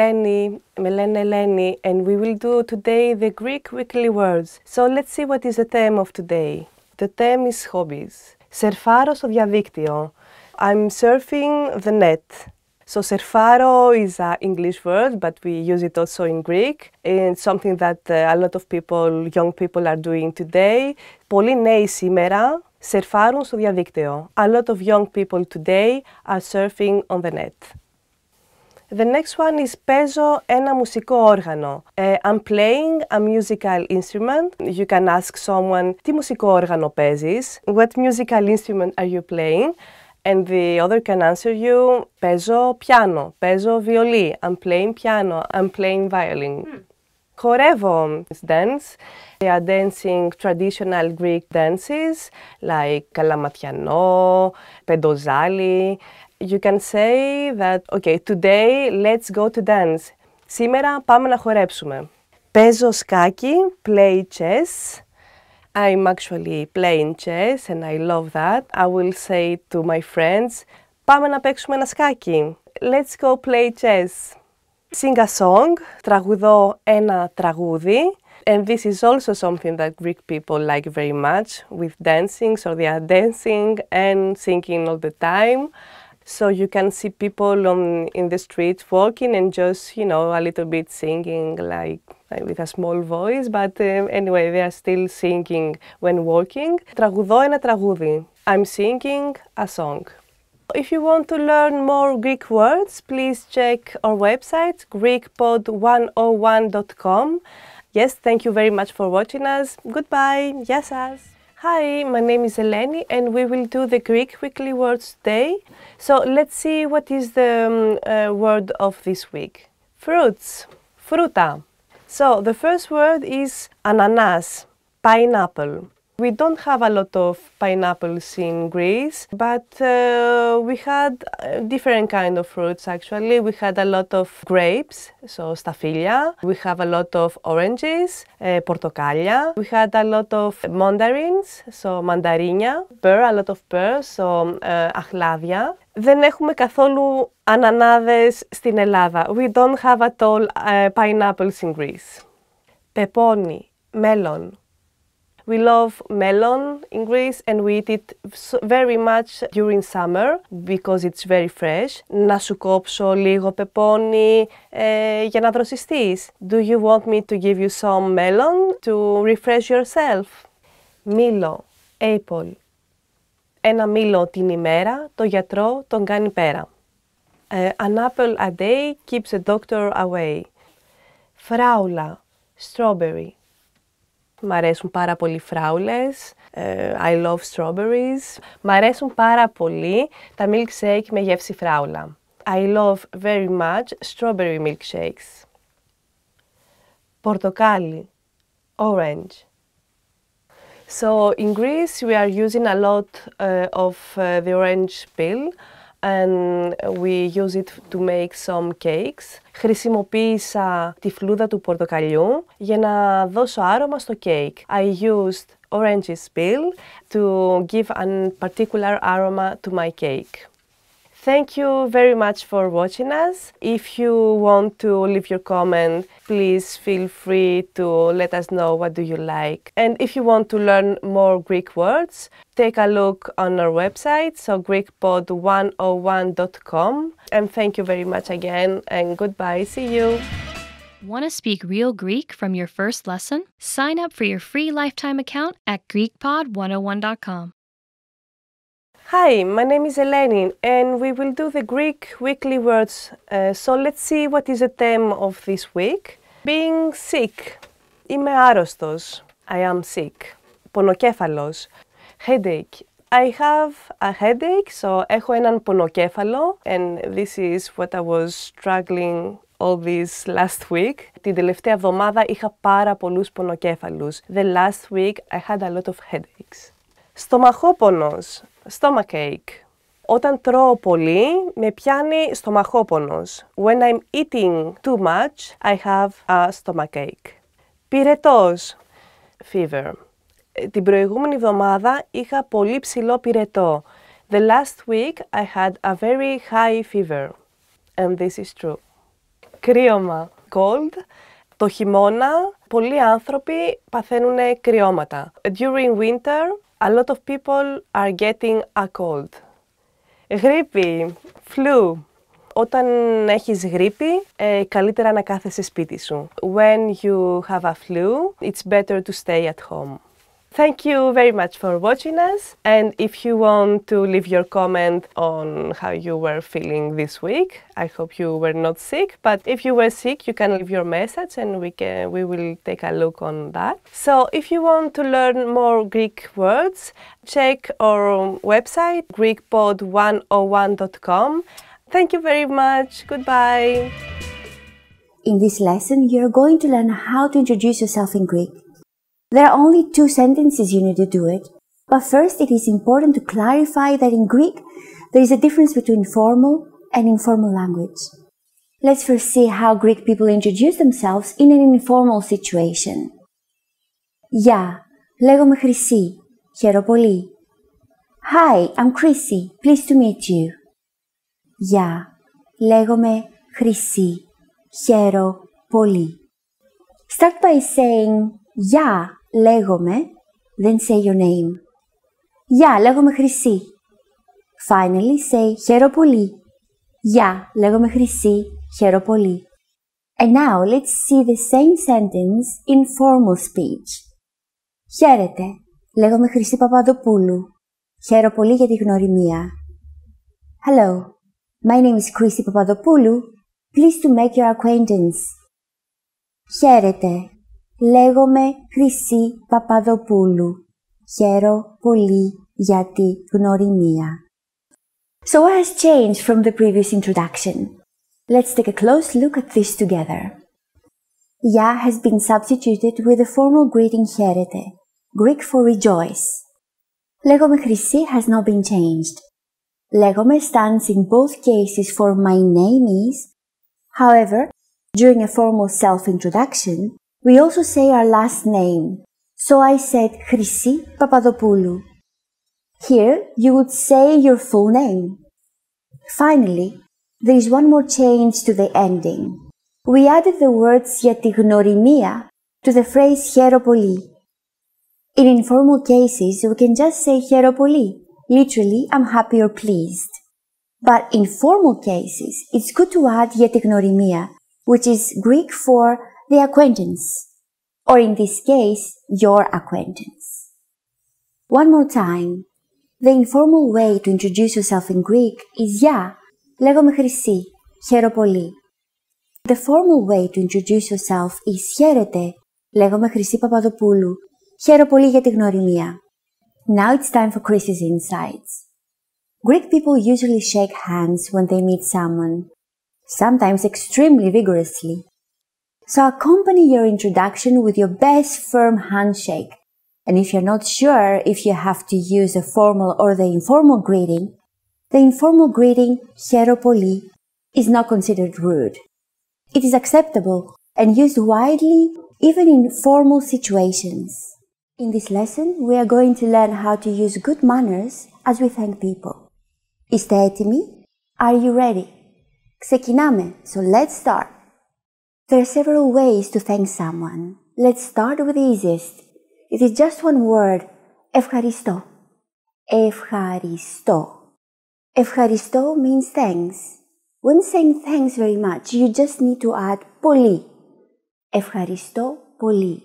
Eleni, and we will do today the Greek weekly words. So let's see what is the theme of today. The theme is hobbies. Σερφάρω στο διαδίκτυο. I'm surfing the net. So σερφάρω is an English word, but we use it also in Greek. It's something that a lot of people, young people are doing today. Πολλοί νέοι σήμερα σερφάρουν στο διαδίκτυο. A lot of young people today are surfing on the net. The next one is παίζω ένα μουσικό όργανο. I'm playing a musical instrument. You can ask someone, τι μουσικό όργανο παίζεις? What musical instrument are you playing? And the other can answer you, παίζω πιάνο, παίζω βιολί. I'm playing piano, I'm playing violin. Χορεύω, dance. They are dancing traditional Greek dances like καλαματιανό, πεντοζάλι. You can say that, okay, today let's go to dance. Σήμερα πάμε να χορέψουμε. Παίζω σκάκι, play chess. I'm actually playing chess and I love that. I will say to my friends, πάμε να παίξουμε ένα σκάκι. Let's go play chess. Sing a song, τραγουδώ ένα τραγούδι. And this is also something that Greek people like very much with dancing, so they are dancing and singing all the time. So you can see people in the street walking and just, you know, a little bit singing like with a small voice, but anyway, they are still singing when walking. Τραγουδώ ένα τραγούδι. I'm singing a song. If you want to learn more Greek words, please check our website, greekpod101.com. Yes, thank you very much for watching us. Goodbye. Γεια σας. Hi, my name is Eleni and we will do the Greek weekly words today. So let's see what is the word of this week. Fruits, fruta. So the first word is ananas, pineapple. We don't have a lot of pineapples in Greece, but we had different kind of fruits actually. We had a lot of grapes, so staphylia. We have a lot of oranges, portokálια. We had a lot of mandarins, so mandarinια. Pear, a lot of pears, so αχλάδια. Δεν έχουμε καθόλου ανανάδες στην Ελλάδα. We don't have at all pineapples in Greece. Πεπόνι, melon. We love melon in Greece and we eat it very much during summer because it's very fresh. Να σου κόψω λίγο πεπόνι για να δροσιστείς. Do you want me to give you some melon to refresh yourself? Μήλο, apple. Ένα μήλο την ημέρα, το γιατρό τον κάνει πέρα. An apple a day keeps a doctor away. Φράουλα, strawberry. Μ' αρέσουν πάρα πολύ φράουλες. I love strawberries. Μ' αρέσουν πάρα πολύ τα milkshake με γεύση φράουλα. I love very much strawberry milkshakes. Πορτοκάλι, orange. So in Greece we are using a lot of the orange peel and we use it to make some cakes. Χρησιμοποίησα τη φλούδα του πορτοκαλιού για να δώσω άρωμα στο cake. I used orange peel to give a particular aroma to my cake. Thank you very much for watching us. If you want to leave your comment, please feel free to let us know what do you like. And if you want to learn more Greek words, take a look on our website, so greekpod101.com. And thank you very much again and goodbye. See you. Want to speak real Greek from your first lesson? Sign up for your free lifetime account at greekpod101.com. Hi, my name is Eleni and we will do the Greek weekly words. So let's see what is the theme of this week. Being sick. Είμαι άρρωστος. I am sick. Πονοκέφαλος. Headache. I have a headache, so έχω έναν πονοκέφαλο, and this is what I was struggling all this last week. Την τελευταία εβδομάδα είχα πάρα πολλούς πονοκέφαλους. The last week I had a lot of headaches. Στομαχόπονος, stomachache. Όταν τρώω πολύ, με πιάνει στομαχόπονος. When I'm eating too much, I have a stomachache. Πυρετός, fever. Την προηγούμενη εβδομάδα είχα πολύ ψηλό πυρετό. The last week I had a very high fever. And this is true. Κρύωμα, cold. Το χειμώνα, πολλοί άνθρωποι παθαίνουν κρυώματα. During winter, a lot of people are getting a cold. Γρίπη, flu. Όταν έχεις γρίπη, καλύτερα να κάθεσαι σπίτι σου. When you have a flu, it's better to stay at home. Thank you very much for watching us, and if you want to leave your comment on how you were feeling this week, I hope you were not sick, but if you were sick, you can leave your message and we will take a look on that. So if you want to learn more Greek words, check our website, greekpod101.com. Thank you very much. Goodbye. In this lesson, you're going to learn how to introduce yourself in Greek. There are only 2 sentences you need to do it, but first it is important to clarify that in Greek, there is a difference between formal and informal language. Let's first see how Greek people introduce themselves in an informal situation. Γεια, λέγομαι Χρυσή, χαίρο πολύ. Hi, I'm Chrissy, pleased to meet you. Γεια, λέγομαι Χρυσή, χαίρο πολύ. Start by saying γεια, λέγομαι, then say your name. Γεια, λέγομαι Χρυσή. Finally, say χαίρο πολύ. Γεια, λέγομαι Χρυσή, χαίρο πολύ. And now, let's see the same sentence in formal speech. Χαίρετε, λέγομαι Χρυσή Παπαδοπούλου. Χαίρο πολύ για τη γνωριμία. Hello, my name is Chrissy Papadopoulou. Pleased to make your acquaintance. Χαίρετε, λέγομαι Χρυσή Παπαδοπούλου. Χαίρο πολύ για τη γνωριμία. So what has changed from the previous introduction? Let's take a close look at this together. Ya has been substituted with the formal greeting χαίρετε, Greek for rejoice. Λέγομαι Χρυσή has not been changed. Λέγομαι stands in both cases for my name is. However, during a formal self-introduction, we also say our last name. So I said Χρυσή Papadopoulou. Here, you would say your full name. Finally, there is one more change to the ending. We added the words για τη γνωριμία to the phrase χαίρο πολύ. In informal cases, we can just say χαίρο πολύ. Literally, I'm happy or pleased. But in formal cases, it's good to add για τη γνωριμία, which is Greek for the acquaintance, or in this case, your acquaintance. One more time. The informal way to introduce yourself in Greek is γεια, λέγομαι Χρυσή, χαίρο πολύ. The formal way to introduce yourself is χαίρετε, λέγομαι Χρυσή Παπαδοπούλου, χαίρο πολύ για τη γνωριμία. Now it's time for Chrissy's insights. Greek people usually shake hands when they meet someone, sometimes extremely vigorously. So accompany your introduction with your best firm handshake. And if you're not sure if you have to use the formal or the informal greeting, the informal greeting χαίρο πολύ is not considered rude. It is acceptable and used widely even in formal situations. In this lesson, we are going to learn how to use good manners as we thank people. Είστε έτοιμοι? Are you ready? Ξεκινάμε, so let's start. There are several ways to thank someone. Let's start with the easiest. It is just one word, ευχαριστώ. Ευχαριστώ. Ευχαριστώ means thanks. When saying thanks very much, you just need to add πολύ. Ευχαριστώ πολύ.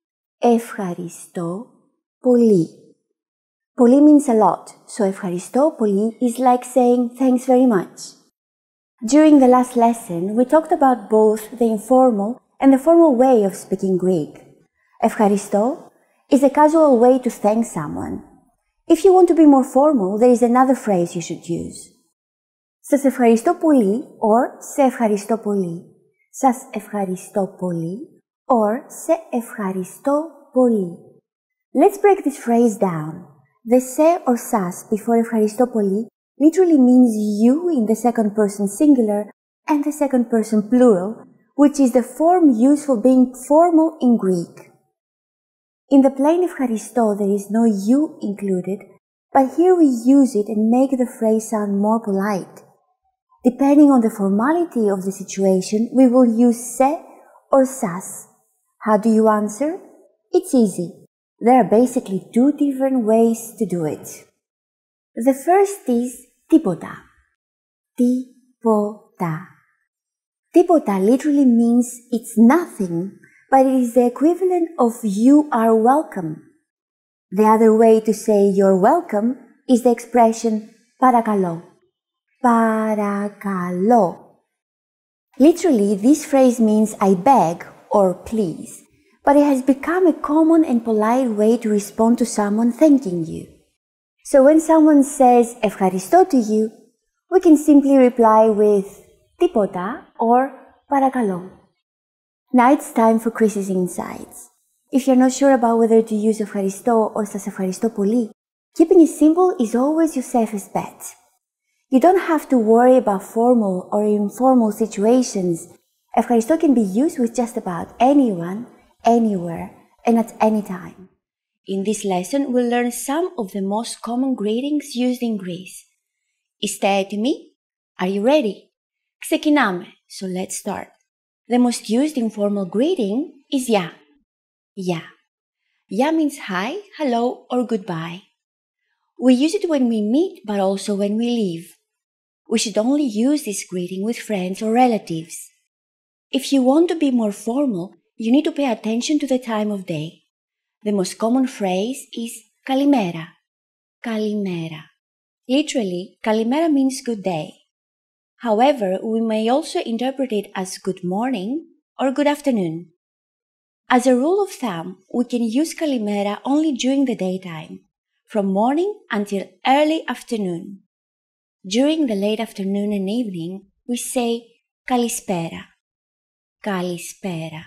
Ευχαριστώ πολύ. Πολύ means a lot, so ευχαριστώ πολύ is like saying thanks very much. During the last lesson, we talked about both the informal and the formal way of speaking Greek. Ευχαριστώ is a casual way to thank someone. If you want to be more formal, there is another phrase you should use. Σας ευχαριστώ πολύ or σε ευχαριστώ πολύ. Σας ευχαριστώ πολύ or σε ευχαριστώ πολύ. Let's break this phrase down. The se or sas before ευχαριστώ πολύ literally means you in the second person singular and the second person plural, which is the form used for being formal in Greek. In the plain ευχαριστώ there is no you included, but here we use it and make the phrase sound more polite. Depending on the formality of the situation, we will use se or sas. How do you answer? It's easy. There are basically two different ways to do it. The first is τίποτα. Τίποτα. Τίποτα literally means it's nothing, but it is the equivalent of you are welcome. The other way to say you're welcome is the expression παρακαλώ. Παρακαλώ. Literally, this phrase means I beg or please, but it has become a common and polite way to respond to someone thanking you. So when someone says ευχαριστώ to you, we can simply reply with τίποτα or παρακαλώ. Now it's time for Chris's insights. If you're not sure about whether to use ευχαριστώ or σας ευχαριστώ πολύ, keeping it simple is always your safest bet. You don't have to worry about formal or informal situations. Ευχαριστώ can be used with just about anyone, anywhere, and at any time. In this lesson, we'll learn some of the most common greetings used in Greece. Είστε έτοιμοι? Are you ready? Ξεκινάμε, so let's start. The most used informal greeting is ya. Ya. Ya means hi, hello, or goodbye. We use it when we meet, but also when we leave. We should only use this greeting with friends or relatives. If you want to be more formal, you need to pay attention to the time of day. The most common phrase is kalimera. Kalimera. Literally, kalimera means good day. However, we may also interpret it as good morning or good afternoon. As a rule of thumb, we can use kalimera only during the daytime, from morning until early afternoon. During the late afternoon and evening, we say kalispera. Kalispera.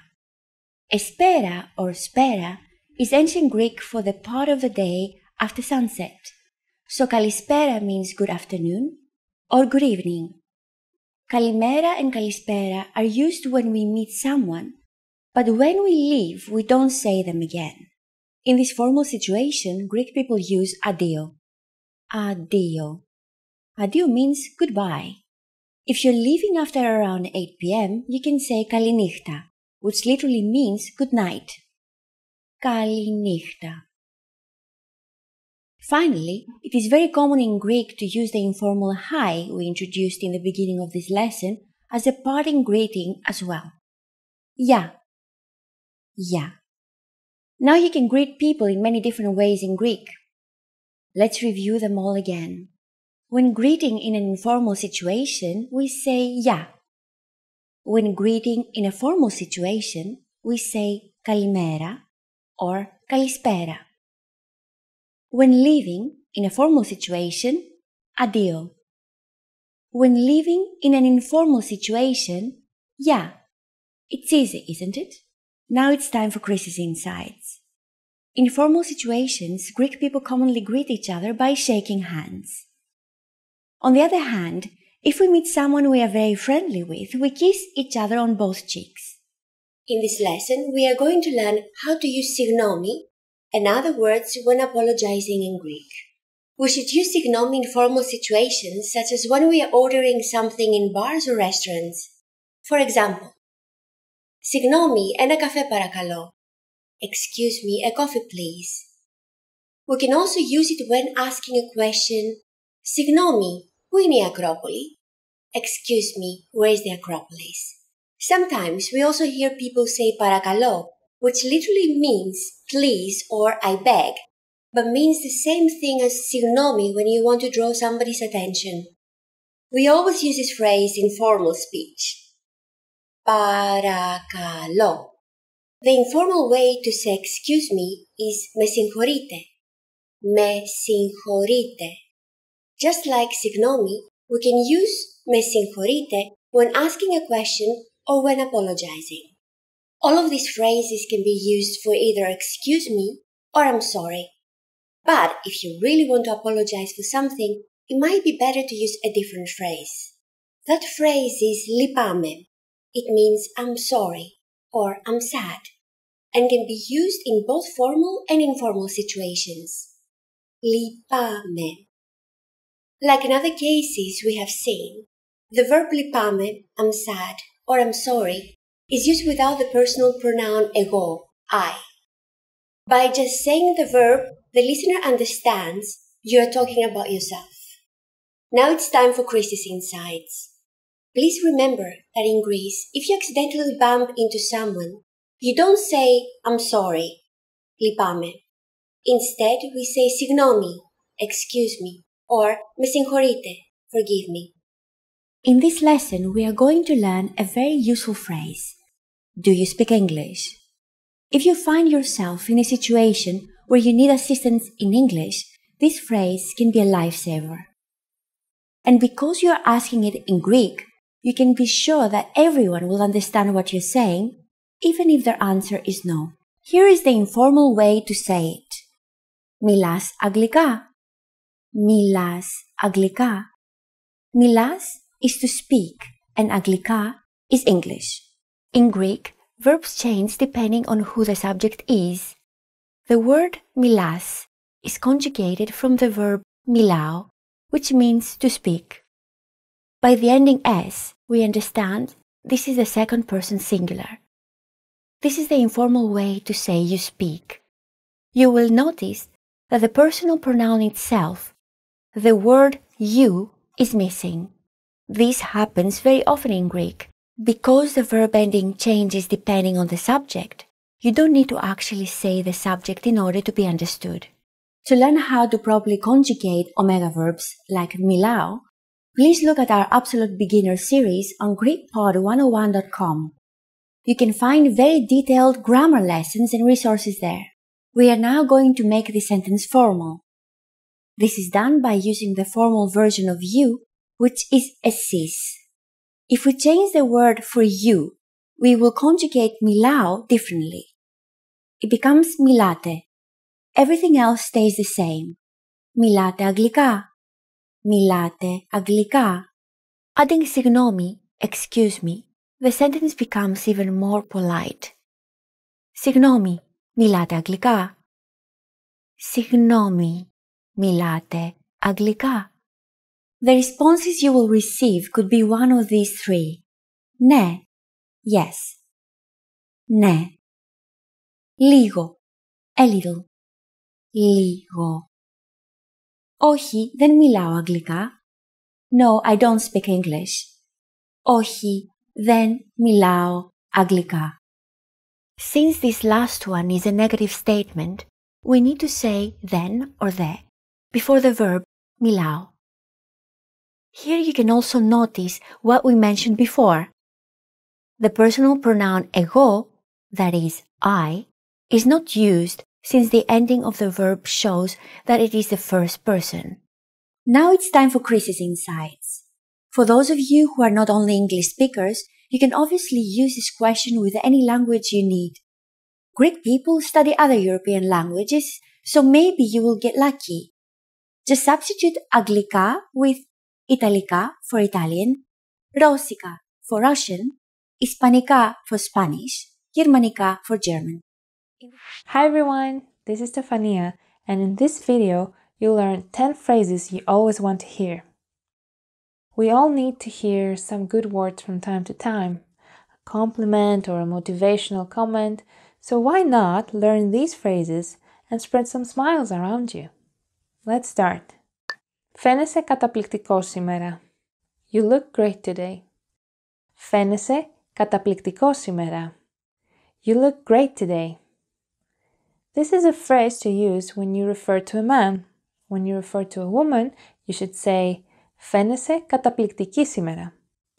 Espera or spera is ancient Greek for the part of the day after sunset. So kalispera means good afternoon or good evening. Kalimera and kalispera are used when we meet someone, but when we leave, we don't say them again. In this formal situation, Greek people use adio. Adio. Adio means goodbye. If you're leaving after around 8 p.m., you can say kalinichta, which literally means good night. Kalinichta. Finally, it is very common in Greek to use the informal hi we introduced in the beginning of this lesson as a parting greeting as well. Ya. Ya. Now you can greet people in many different ways in Greek. Let's review them all again. When greeting in an informal situation, we say ya. When greeting in a formal situation, we say kalimera or kalispera. When leaving in a formal situation, adio. When leaving in an informal situation, ya. It's easy, isn't it? Now it's time for Chris's insights. In formal situations, Greek people commonly greet each other by shaking hands. On the other hand, if we meet someone we are very friendly with, we kiss each other on both cheeks. In this lesson, we are going to learn how to use signomi and other words when apologizing in Greek. We should use signomi in formal situations, such as when we are ordering something in bars or restaurants. For example, signomi, ένα καφέ παρακαλώ. Excuse me, a coffee please. We can also use it when asking a question. Signomi, πού είναι η Ακρόπολη? Excuse me, where is the Acropolis? Sometimes we also hear people say παρακαλώ, which literally means please or I beg, but means the same thing as signomi when you want to draw somebody's attention. We always use this phrase in formal speech. Παρακαλώ. The informal way to say excuse me is με συγχωρείτε. Με συγχωρείτε. Just like συγγνώμη, we can use με συγχωρείτε when asking a question or when apologizing. All of these phrases can be used for either excuse me or I'm sorry. But if you really want to apologize for something, it might be better to use a different phrase. That phrase is λυπάμαι. It means I'm sorry or I'm sad and can be used in both formal and informal situations. Λυπάμαι. Like in other cases we have seen, the verb λυπάμαι, I'm sad, or I'm sorry, is used without the personal pronoun εγώ, I. By just saying the verb, the listener understands you are talking about yourself. Now it's time for Christy's insights. Please remember that in Greece, if you accidentally bump into someone, you don't say, I'm sorry, λυπάμαι. Instead, we say συγγνώμη, excuse me, or με συγχωρείτε, forgive me. In this lesson, we are going to learn a very useful phrase. Do you speak English? If you find yourself in a situation where you need assistance in English, this phrase can be a lifesaver. And because you are asking it in Greek, you can be sure that everyone will understand what you're saying, even if their answer is no. Here is the informal way to say it. Μιλάς αγγλικά. Μιλάς αγγλικά. Μιλάς is to speak, and αγγλικά is English. In Greek, verbs change depending on who the subject is. The word μιλάς is conjugated from the verb μιλάω, which means to speak. By the ending s, we understand this is the second person singular. This is the informal way to say you speak. You will notice that the personal pronoun itself, the word you, is missing. This happens very often in Greek. Because the verb ending changes depending on the subject, you don't need to actually say the subject in order to be understood. To learn how to properly conjugate omega verbs like μιλάω, please look at our Absolute Beginner series on GreekPod101.com. You can find very detailed grammar lessons and resources there. We are now going to make this sentence formal. This is done by using the formal version of you, which is εσείς. If we change the word for you, we will conjugate μιλάω differently. It becomes μιλάτε. Everything else stays the same. Μιλάτε αγγλικά. Μιλάτε αγγλικά. Adding συγγνώμη, excuse me, the sentence becomes even more polite. Συγγνώμη, μιλάτε αγγλικά. Συγγνώμη, μιλάτε αγγλικά. The responses you will receive could be one of these three. Ναι, yes. Ναι. Λίγο, a little. Λίγο. Όχι, δεν μιλάω αγγλικά. No, I don't speak English. Όχι, δεν μιλάω αγγλικά. Since this last one is a negative statement, we need to say then or the before the verb μιλάω. Here you can also notice what we mentioned before. The personal pronoun εγώ, that is, I, is not used since the ending of the verb shows that it is the first person. Now it's time for Chris's insights. For those of you who are not only English speakers, you can obviously use this question with any language you need. Greek people study other European languages, so maybe you will get lucky. Just substitute αγγλικά with Italica for Italian, Russica for Russian, Hispanica for Spanish, Germanica for German. Hi everyone, this is Stefania, and in this video you'll learn 10 phrases you always want to hear. We all need to hear some good words from time to time, a compliment or a motivational comment, so why not learn these phrases and spread some smiles around you? Let's start. Φαίνεσαι καταπληκτικός σήμερα. You look great today. Φαίνεσαι καταπληκτικός σήμερα. You look great today. This is a phrase to use when you refer to a man. When you refer to a woman, you should say φαίνεσαι καταπληκτική σήμερα.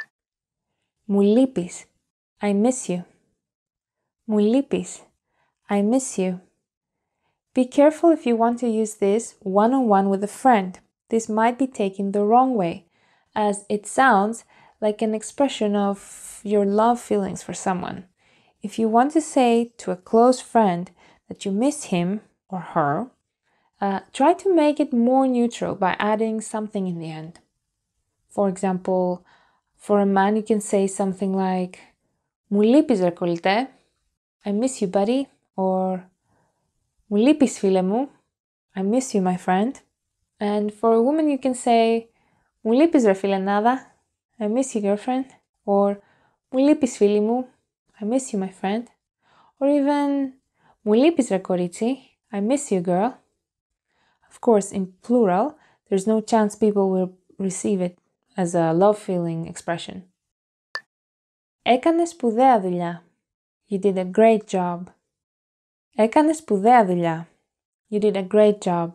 Μου λείπεις. I miss you. Μου λείπεις. I miss you. Be careful if you want to use this one-on-one with a friend. This might be taken the wrong way, as it sounds like an expression of your love feelings for someone. If you want to say to a close friend that you miss him or her, try to make it more neutral by adding something in the end. For example, for a man you can say something like «Μου λείπεις ρε κολλητέ», I miss you buddy, or «Μου λείπεις φίλε μου», I miss you my friend. And for a woman you can say «Μου λείπεις ρε φιλενάδα», I miss you girlfriend, or «Μου λείπεις φίλη μου», I miss you my friend, or even «Μου λείπεις ρε κορίτσι», I miss you girl. Of course, in plural, there's no chance people will receive it as a love feeling expression. Έκανες σπουδαία δουλειά. You did a great job. Έκανες σπουδαία δουλειά. You did a great job.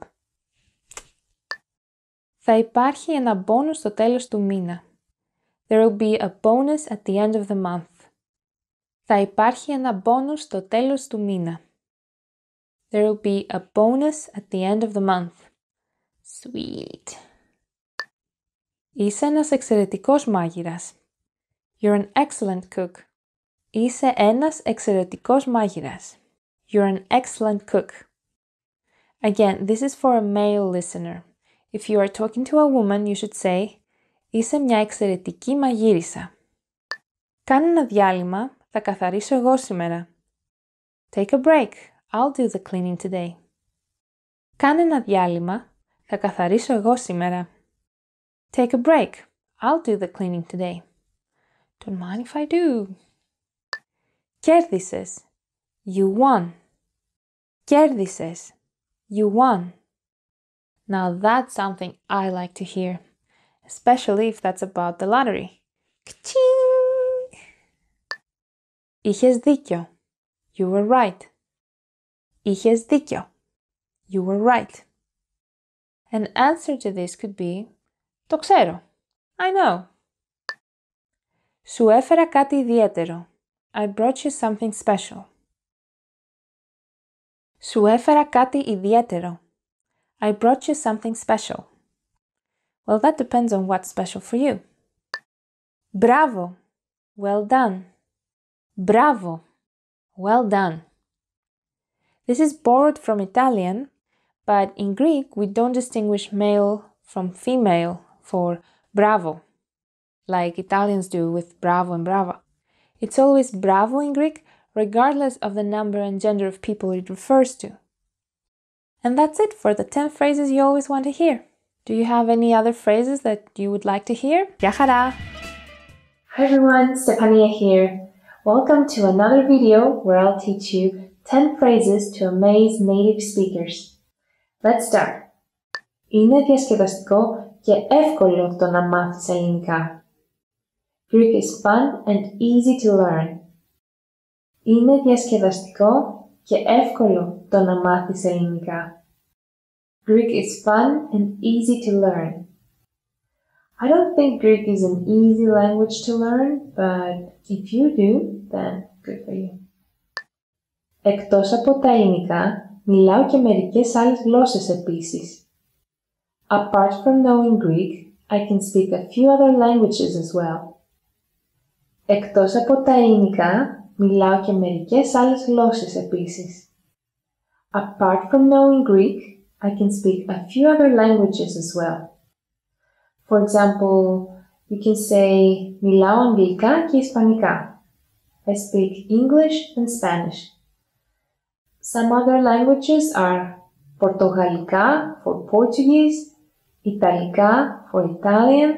Θα υπάρχει ένα bonus στο τέλος του μήνα. There will be a bonus at the end of the month. Θα υπάρχει ένα bonus στο τέλος του μήνα. There will be a bonus at the end of the month. Sweet. Είσαι ένας εξαιρετικός μάγειρας. You're an excellent cook. Είσαι ένας εξαιρετικός μάγειρας. You're an excellent cook. Again, this is for a male listener. If you are talking to a woman, you should say «Είσαι μια εξαιρετική μαγείρισα». Κάνε ένα διάλειμμα, θα καθαρίσω εγώ σήμερα. Take a break. I'll do the cleaning today. Κάνε ένα διάλειμμα, θα καθαρίσω εγώ σήμερα. Take a break. I'll do the cleaning today. Don't mind if I do. Κέρδισες. You won. Κέρδισες. You won. Now that's something I like to hear, especially if that's about the lottery. Ka-ching! Είχες δίκιο. You were right. Είχες δίκιο. You were right. An answer to this could be το ξέρω. I know. Σου έφερα κάτι ιδιαίτερο. I brought you something special. Σου έφερα κάτι ιδιαίτερο. I brought you something special. Well, that depends on what's special for you. Bravo. Well done. Bravo. Well done. This is borrowed from Italian, but in Greek we don't distinguish male from female for bravo, like Italians do with bravo and brava. It's always bravo in Greek, regardless of the number and gender of people it refers to. And that's it for the 10 phrases you always want to hear. Do you have any other phrases that you would like to hear? Γεια χαρά! Hi everyone, Stefania here. Welcome to another video where I'll teach you 10 phrases to amaze native speakers. Let's start. Είναι διασκεδαστικό και εύκολο το να μάθεις ελληνικά. Greek is fun and easy to learn. Είναι διασκεδαστικό και εύκολο το να μάθεις ελληνικά. Greek is fun and easy to learn. I don't think Greek is an easy language to learn, but if you do, then good for you. Εκτός από τα ελληνικά, μιλάω και μερικές άλλες γλώσσες επίσης. Apart from knowing Greek, I can speak a few other languages as well. Εκτός από τα ελληνικά, μιλάω και μερικές άλλες γλώσσες επίσης. Apart from knowing Greek, I can speak a few other languages as well. For example, you can say μιλάω αγγλικά και ισπανικά. I speak English and Spanish. Some other languages are Πορτογαλικά for Portuguese, Ιταλικά for Italian,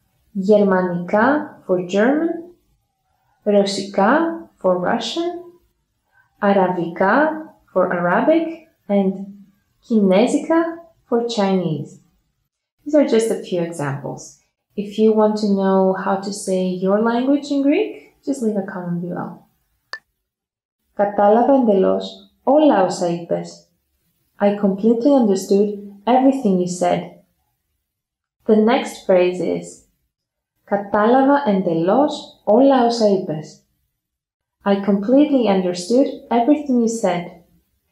Γερμανικά for German, Ρωσικά for Russian, Αραβικά for Arabic, and Kinesica for Chinese. These are just a few examples. If you want to know how to say your language in Greek, just leave a comment below. Κατάλαβα εντελώς όλα όσα είπες. I completely understood everything you said. The next phrase is κατάλαβα εντελώς όλα όσα είπες. I completely understood everything you said.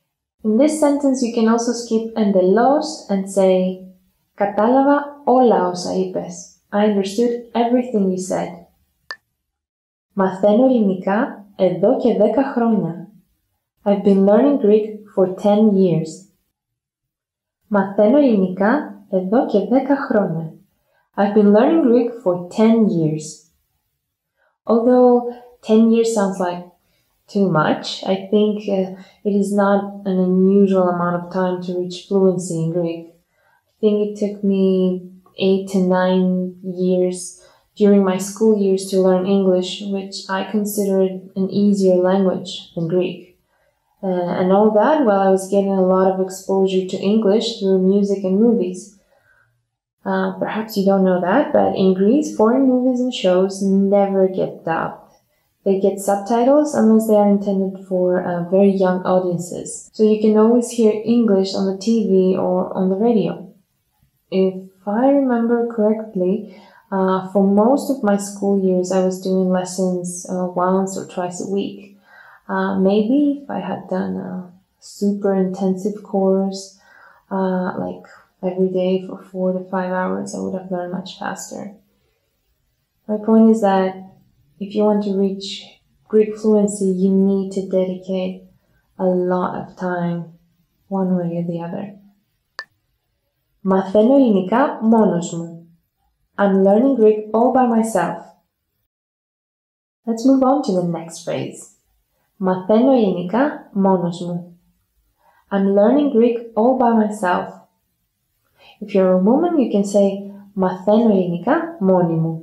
In this sentence, you can also skip εντελώς and say «Κατάλαβα όλα όσα είπες». I understood everything you said. Μαθαίνω ελληνικά εδώ και 10 χρόνια. I've been learning Greek for 10 years. Μαθαίνω ελληνικά εδώ και 10 χρόνια. I've been learning Greek for 10 years. Although 10 years sounds like too much, I think it is not an unusual amount of time to reach fluency in Greek. I think it took me 8 to 9 years during my school years to learn English, which I consider an easier language than Greek. And all that while I was getting a lot of exposure to English through music and movies. Perhaps you don't know that, but in Greece, foreign movies and shows never get dubbed. They get subtitles unless they are intended for very young audiences. So you can always hear English on the TV or on the radio. If I remember correctly, for most of my school years, I was doing lessons once or twice a week. Maybe if I had done a super intensive course, like every day for 4 to 5 hours, I would have learned much faster. My point is that if you want to reach Greek fluency, you need to dedicate a lot of time, one way or the other. Μαθαίνω ελληνικά μόνος μου. I'm learning Greek all by myself. Let's move on to the next phrase. Μαθαίνω ελληνικά μόνος μου. I'm learning Greek all by myself. If you're a woman, you can say μαθαίνω ελληνικά μόνη μου.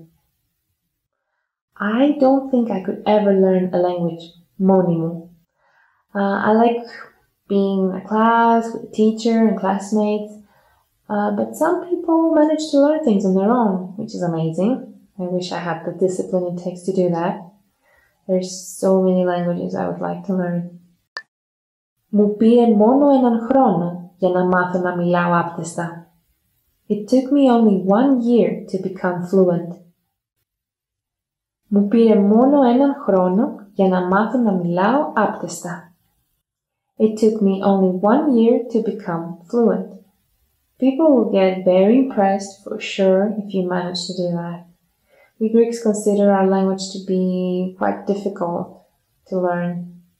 I don't think I could ever learn a language μόνη μου. I like being in a class with a teacher and classmates, but some people manage to learn things on their own, which is amazing. I wish I had the discipline it takes to do that. There's so many languages I would like to learn. Μου πήρε μόνο έναν χρόνο για να μάθω να μιλάω άπτεστα. It took me only 1 year to become fluent. Μου πήρε μόνο έναν χρόνο για να μάθω να μιλάω άπτεστα. It took me only 1 year to become fluent. People will get very impressed for sure if you manage to do that. We Greeks consider our language to be quite difficult to learn.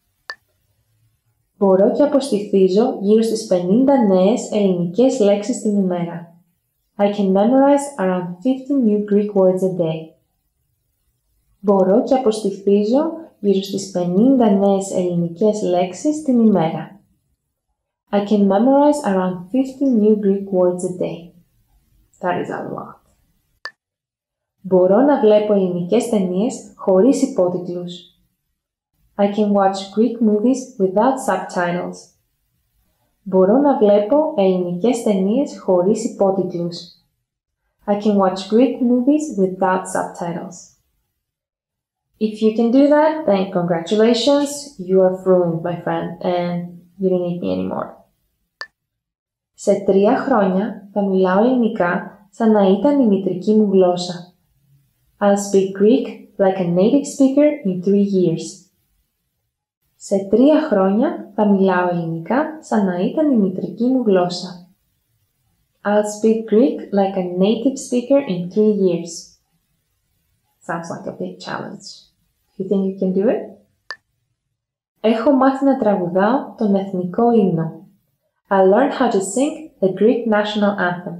Μπορώ και αποστηθίζω γύρω στις 50 νέες ελληνικές λέξεις την ημέρα. I can memorize around 50 new Greek words a day. Μπορώ και αποστηθίζω γύρω στις 50 νέες ελληνικές λέξεις την ημέρα. I can memorize around 50 new Greek words a day. That is a lot. Μπορώ να βλέπω ελληνικές ταινίες χωρίς υπότιτλους. I can watch Greek movies without subtitles. Μπορώ να βλέπω ελληνικές ταινίες χωρίς υπότιτλους. I can watch Greek movies without subtitles. If you can do that, then congratulations, you are fluent, my friend, and you don't need me anymore. Σε 3 χρόνια θα μιλάω ελληνικά σαν να ήταν η μητρική μου γλώσσα. I'll speak Greek like a native speaker in 3 years. Σε 3 χρόνια θα μιλάω ελληνικά σαν να ήταν η μητρική μου γλώσσα. I'll speak Greek like a native speaker in 3 years. Sounds like a big challenge. You think you can do it? Έχω μάθει να τραγουδάω τον εθνικό ύμνο. I learned how to sing the Greek national anthem.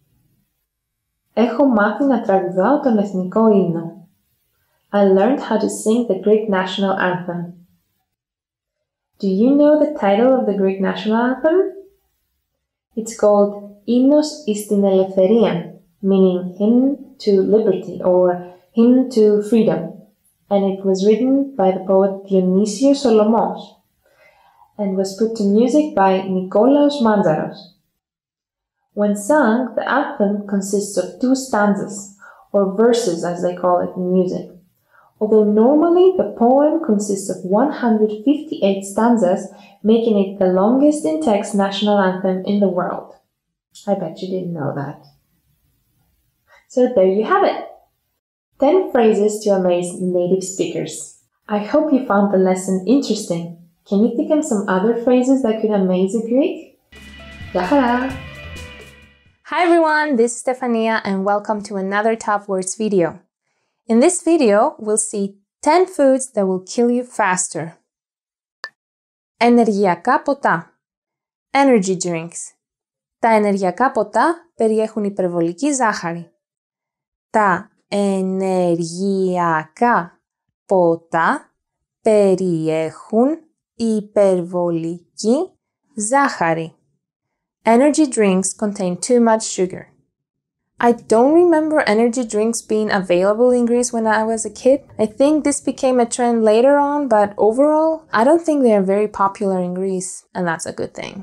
Έχω μάθει να τραγουδάω τον εθνικό ύμνο. I learned how to sing the Greek national anthem. Do you know the title of the Greek national anthem? It's called Hymnos εις την ελευθερίαν, meaning hymn to liberty or hymn to freedom, and it was written by the poet Dionysios Solomos and was put to music by Nikolaos Manzaros. When sung, the anthem consists of 2 stanzas, or verses as they call it in music. Although normally the poem consists of 158 stanzas, making it the longest in-text national anthem in the world. I bet you didn't know that. So there you have it. 10 phrases to amaze native speakers. I hope you found the lesson interesting. Can you think of some other phrases that could amaze a Greek? Γεια χαρά! Hi everyone, this is Stefania and welcome to another Top Words video. In this video, we'll see 10 foods that will kill you faster. Ενεργειακά ποτά. Energy drinks. Τα ενεργειακά ποτά περιέχουν υπερβολική ζάχαρη. Τα ενεργειακά ποτά περιέχουν υπερβολική ζάχαρη. Energy drinks contain too much sugar. I don't remember energy drinks being available in Greece when I was a kid. I think this became a trend later on, but overall, I don't think they are very popular in Greece, and that's a good thing.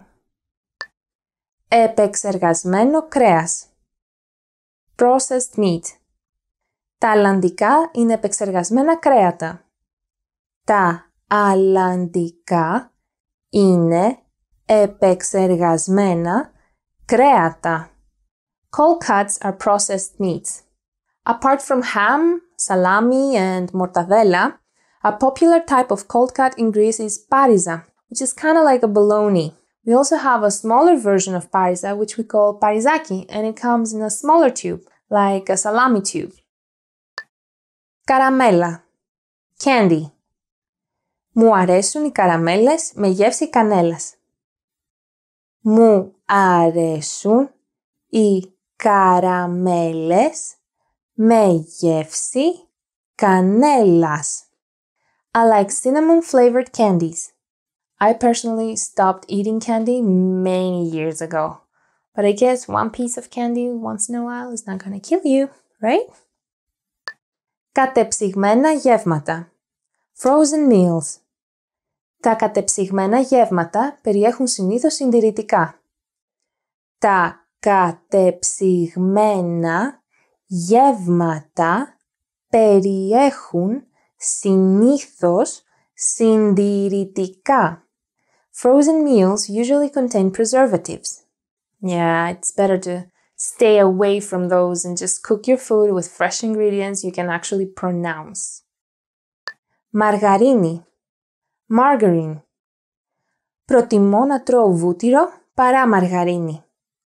Επεξεργασμένο κρέας. Processed meat. Τα αλλαντικά είναι επεξεργασμένα κρέατα. Τα αλλαντικά είναι επεξεργασμένα κρέατα. Cold cuts are processed meats. Apart from ham, salami, and mortadella, a popular type of cold cut in Greece is pariza, which is kind of like a bologna. We also have a smaller version of pariza, which we call parizaki, and it comes in a smaller tube, like a salami tube. Καραμέλα. Candy. Μου αρέσουν οι καραμέλες με γεύση κανέλας. Μου αρέσουν οι καραμέλες με γεύση κανέλας. I like cinnamon-flavored candies. I personally stopped eating candy many years ago. But I guess one piece of candy once in a while is not gonna kill you, right? Κατεψυγμένα γεύματα. Frozen meals. Τα κατεψυγμένα γεύματα περιέχουν συνήθως συντηρητικά. Τα κατεψυγμένα γεύματα περιέχουν συνήθως συντηρητικά. Frozen meals usually contain preservatives. Yeah, it's better to stay away from those and just cook your food with fresh ingredients you can actually pronounce. Μαργαρίνη. Margarine. Προτιμώ να τρώω βούτυρο παρά μαργαρίνη.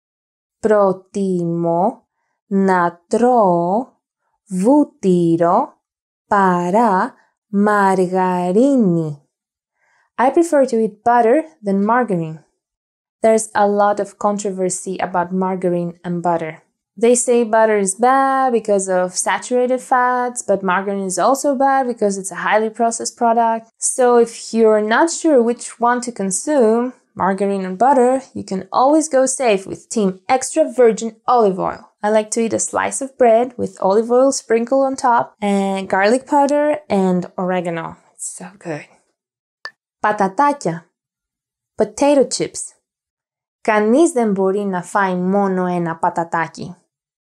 Προτιμώ να τρώω βούτυρο παρά μαργαρίνη. I prefer to eat butter than margarine. There's a lot of controversy about margarine and butter. They say butter is bad because of saturated fats, but margarine is also bad because it's a highly processed product. So if you're not sure which one to consume, margarine or butter, you can always go safe with Team Extra Virgin Olive Oil. I like to eat a slice of bread with olive oil sprinkled on top and garlic powder and oregano. It's so good. Πατατάκια. Potato chips. Κανείς δεν μπορεί να φάει μόνο ένα πατατάκι.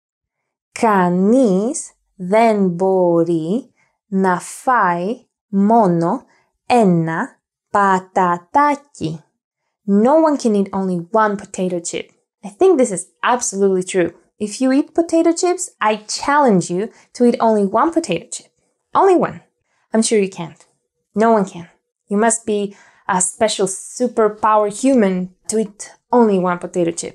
Κανείς δεν μπορεί να φάει μόνο ένα πατατάκι. No one can eat only one potato chip. I think this is absolutely true. If you eat potato chips, I challenge you to eat only one potato chip. Only one. I'm sure you can't. No one can. You must be a special superpower human to eat only one potato chip.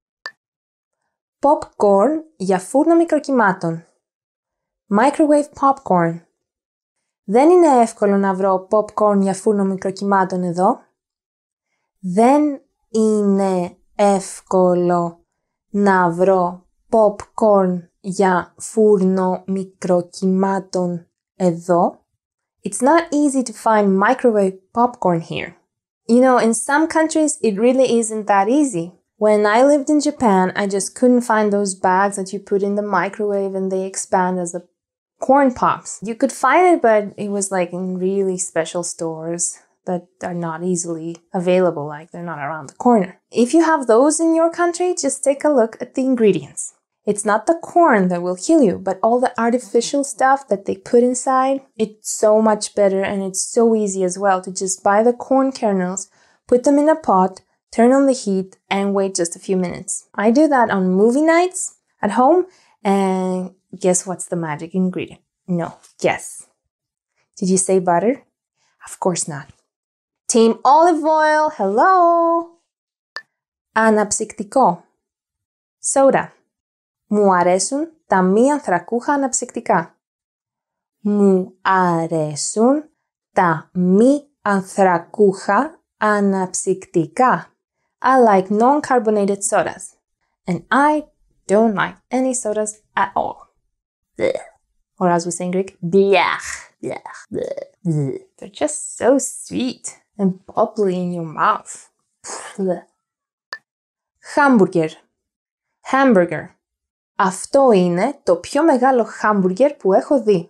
Popcorn για φούρνο μικροκυμάτων. Microwave popcorn. Δεν είναι εύκολο να βρω popcorn για φούρνο μικροκυμάτων εδώ. Δεν είναι εύκολο να βρω popcorn για φούρνο μικροκυμάτων εδώ. It's not easy to find microwave popcorn here. You know, in some countries, it really isn't that easy. When I lived in Japan, I just couldn't find those bags that you put in the microwave and they expand as the corn pops. You could find it, but it was like in really special stores that are not easily available, like they're not around the corner. If you have those in your country, just take a look at the ingredients. It's not the corn that will kill you, but all the artificial stuff that they put inside. It's so much better and it's so easy as well to just buy the corn kernels, put them in a pot, turn on the heat, and wait just a few minutes. I do that on movie nights at home, and guess what's the magic ingredient? No, guess. Did you say butter? Of course not. Team olive oil, hello! Αναψυκτικό. Soda. Μου αρέσουν τα μη ανθρακούχα αναψυκτικά. Μου αρέσουν τα μη ανθρακούχα αναψυκτικά. I like non-carbonated sodas. And I don't like any sodas at all. Blech. Or as we say in Greek, blech. Blech. Blech. They're just so sweet and bubbly in your mouth. Blech. Hamburger. Hamburger. Αυτό είναι το πιο μεγάλο hamburger που έχω δει.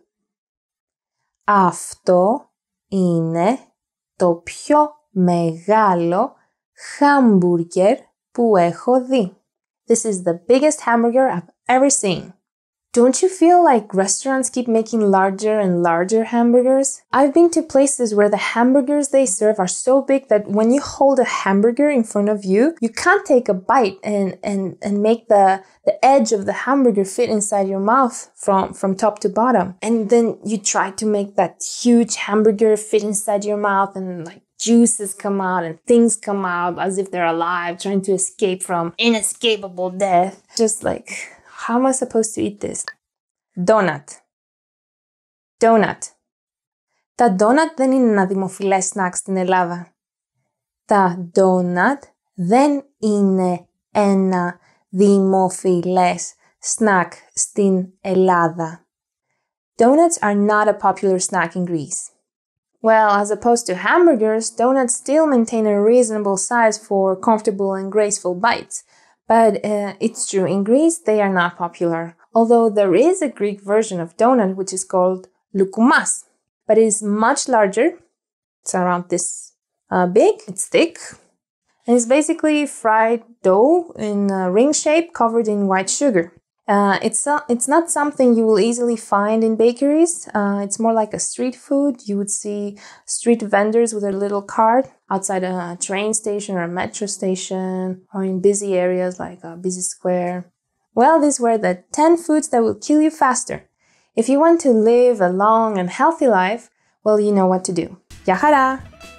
Αυτό είναι το πιο μεγάλο hamburger που έχω δει. This is the biggest hamburger I've ever seen. Don't you feel like restaurants keep making larger and larger hamburgers? I've been to places where the hamburgers they serve are so big that when you hold a hamburger in front of you, you can't take a bite and make the edge of the hamburger fit inside your mouth from top to bottom. And then you try to make that huge hamburger fit inside your mouth and like juices come out and things come out as if they're alive, trying to escape from inescapable death. Just like, how am I supposed to eat this? Donut. Donut. Τα donut δεν είναι ένα δημοφιλές snack στην Ελλάδα. Τα donut δεν είναι ένα δημοφιλές snack στην Ελλάδα. Donuts are not a popular snack in Greece. Well, as opposed to hamburgers, donuts still maintain a reasonable size for comfortable and graceful bites. But it's true, in Greece they are not popular. Although there is a Greek version of donut which is called loukoumos. But it is much larger. It's around this big. It's thick. And it's basically fried dough in a ring shape covered in white sugar. It's not something you will easily find in bakeries. It's more like a street food. You would see street vendors with a little cart outside a train station or a metro station or in busy areas like a busy square. Well, these were the 10 foods that will kill you faster. If you want to live a long and healthy life, well, you know what to do. Γεια χαρά!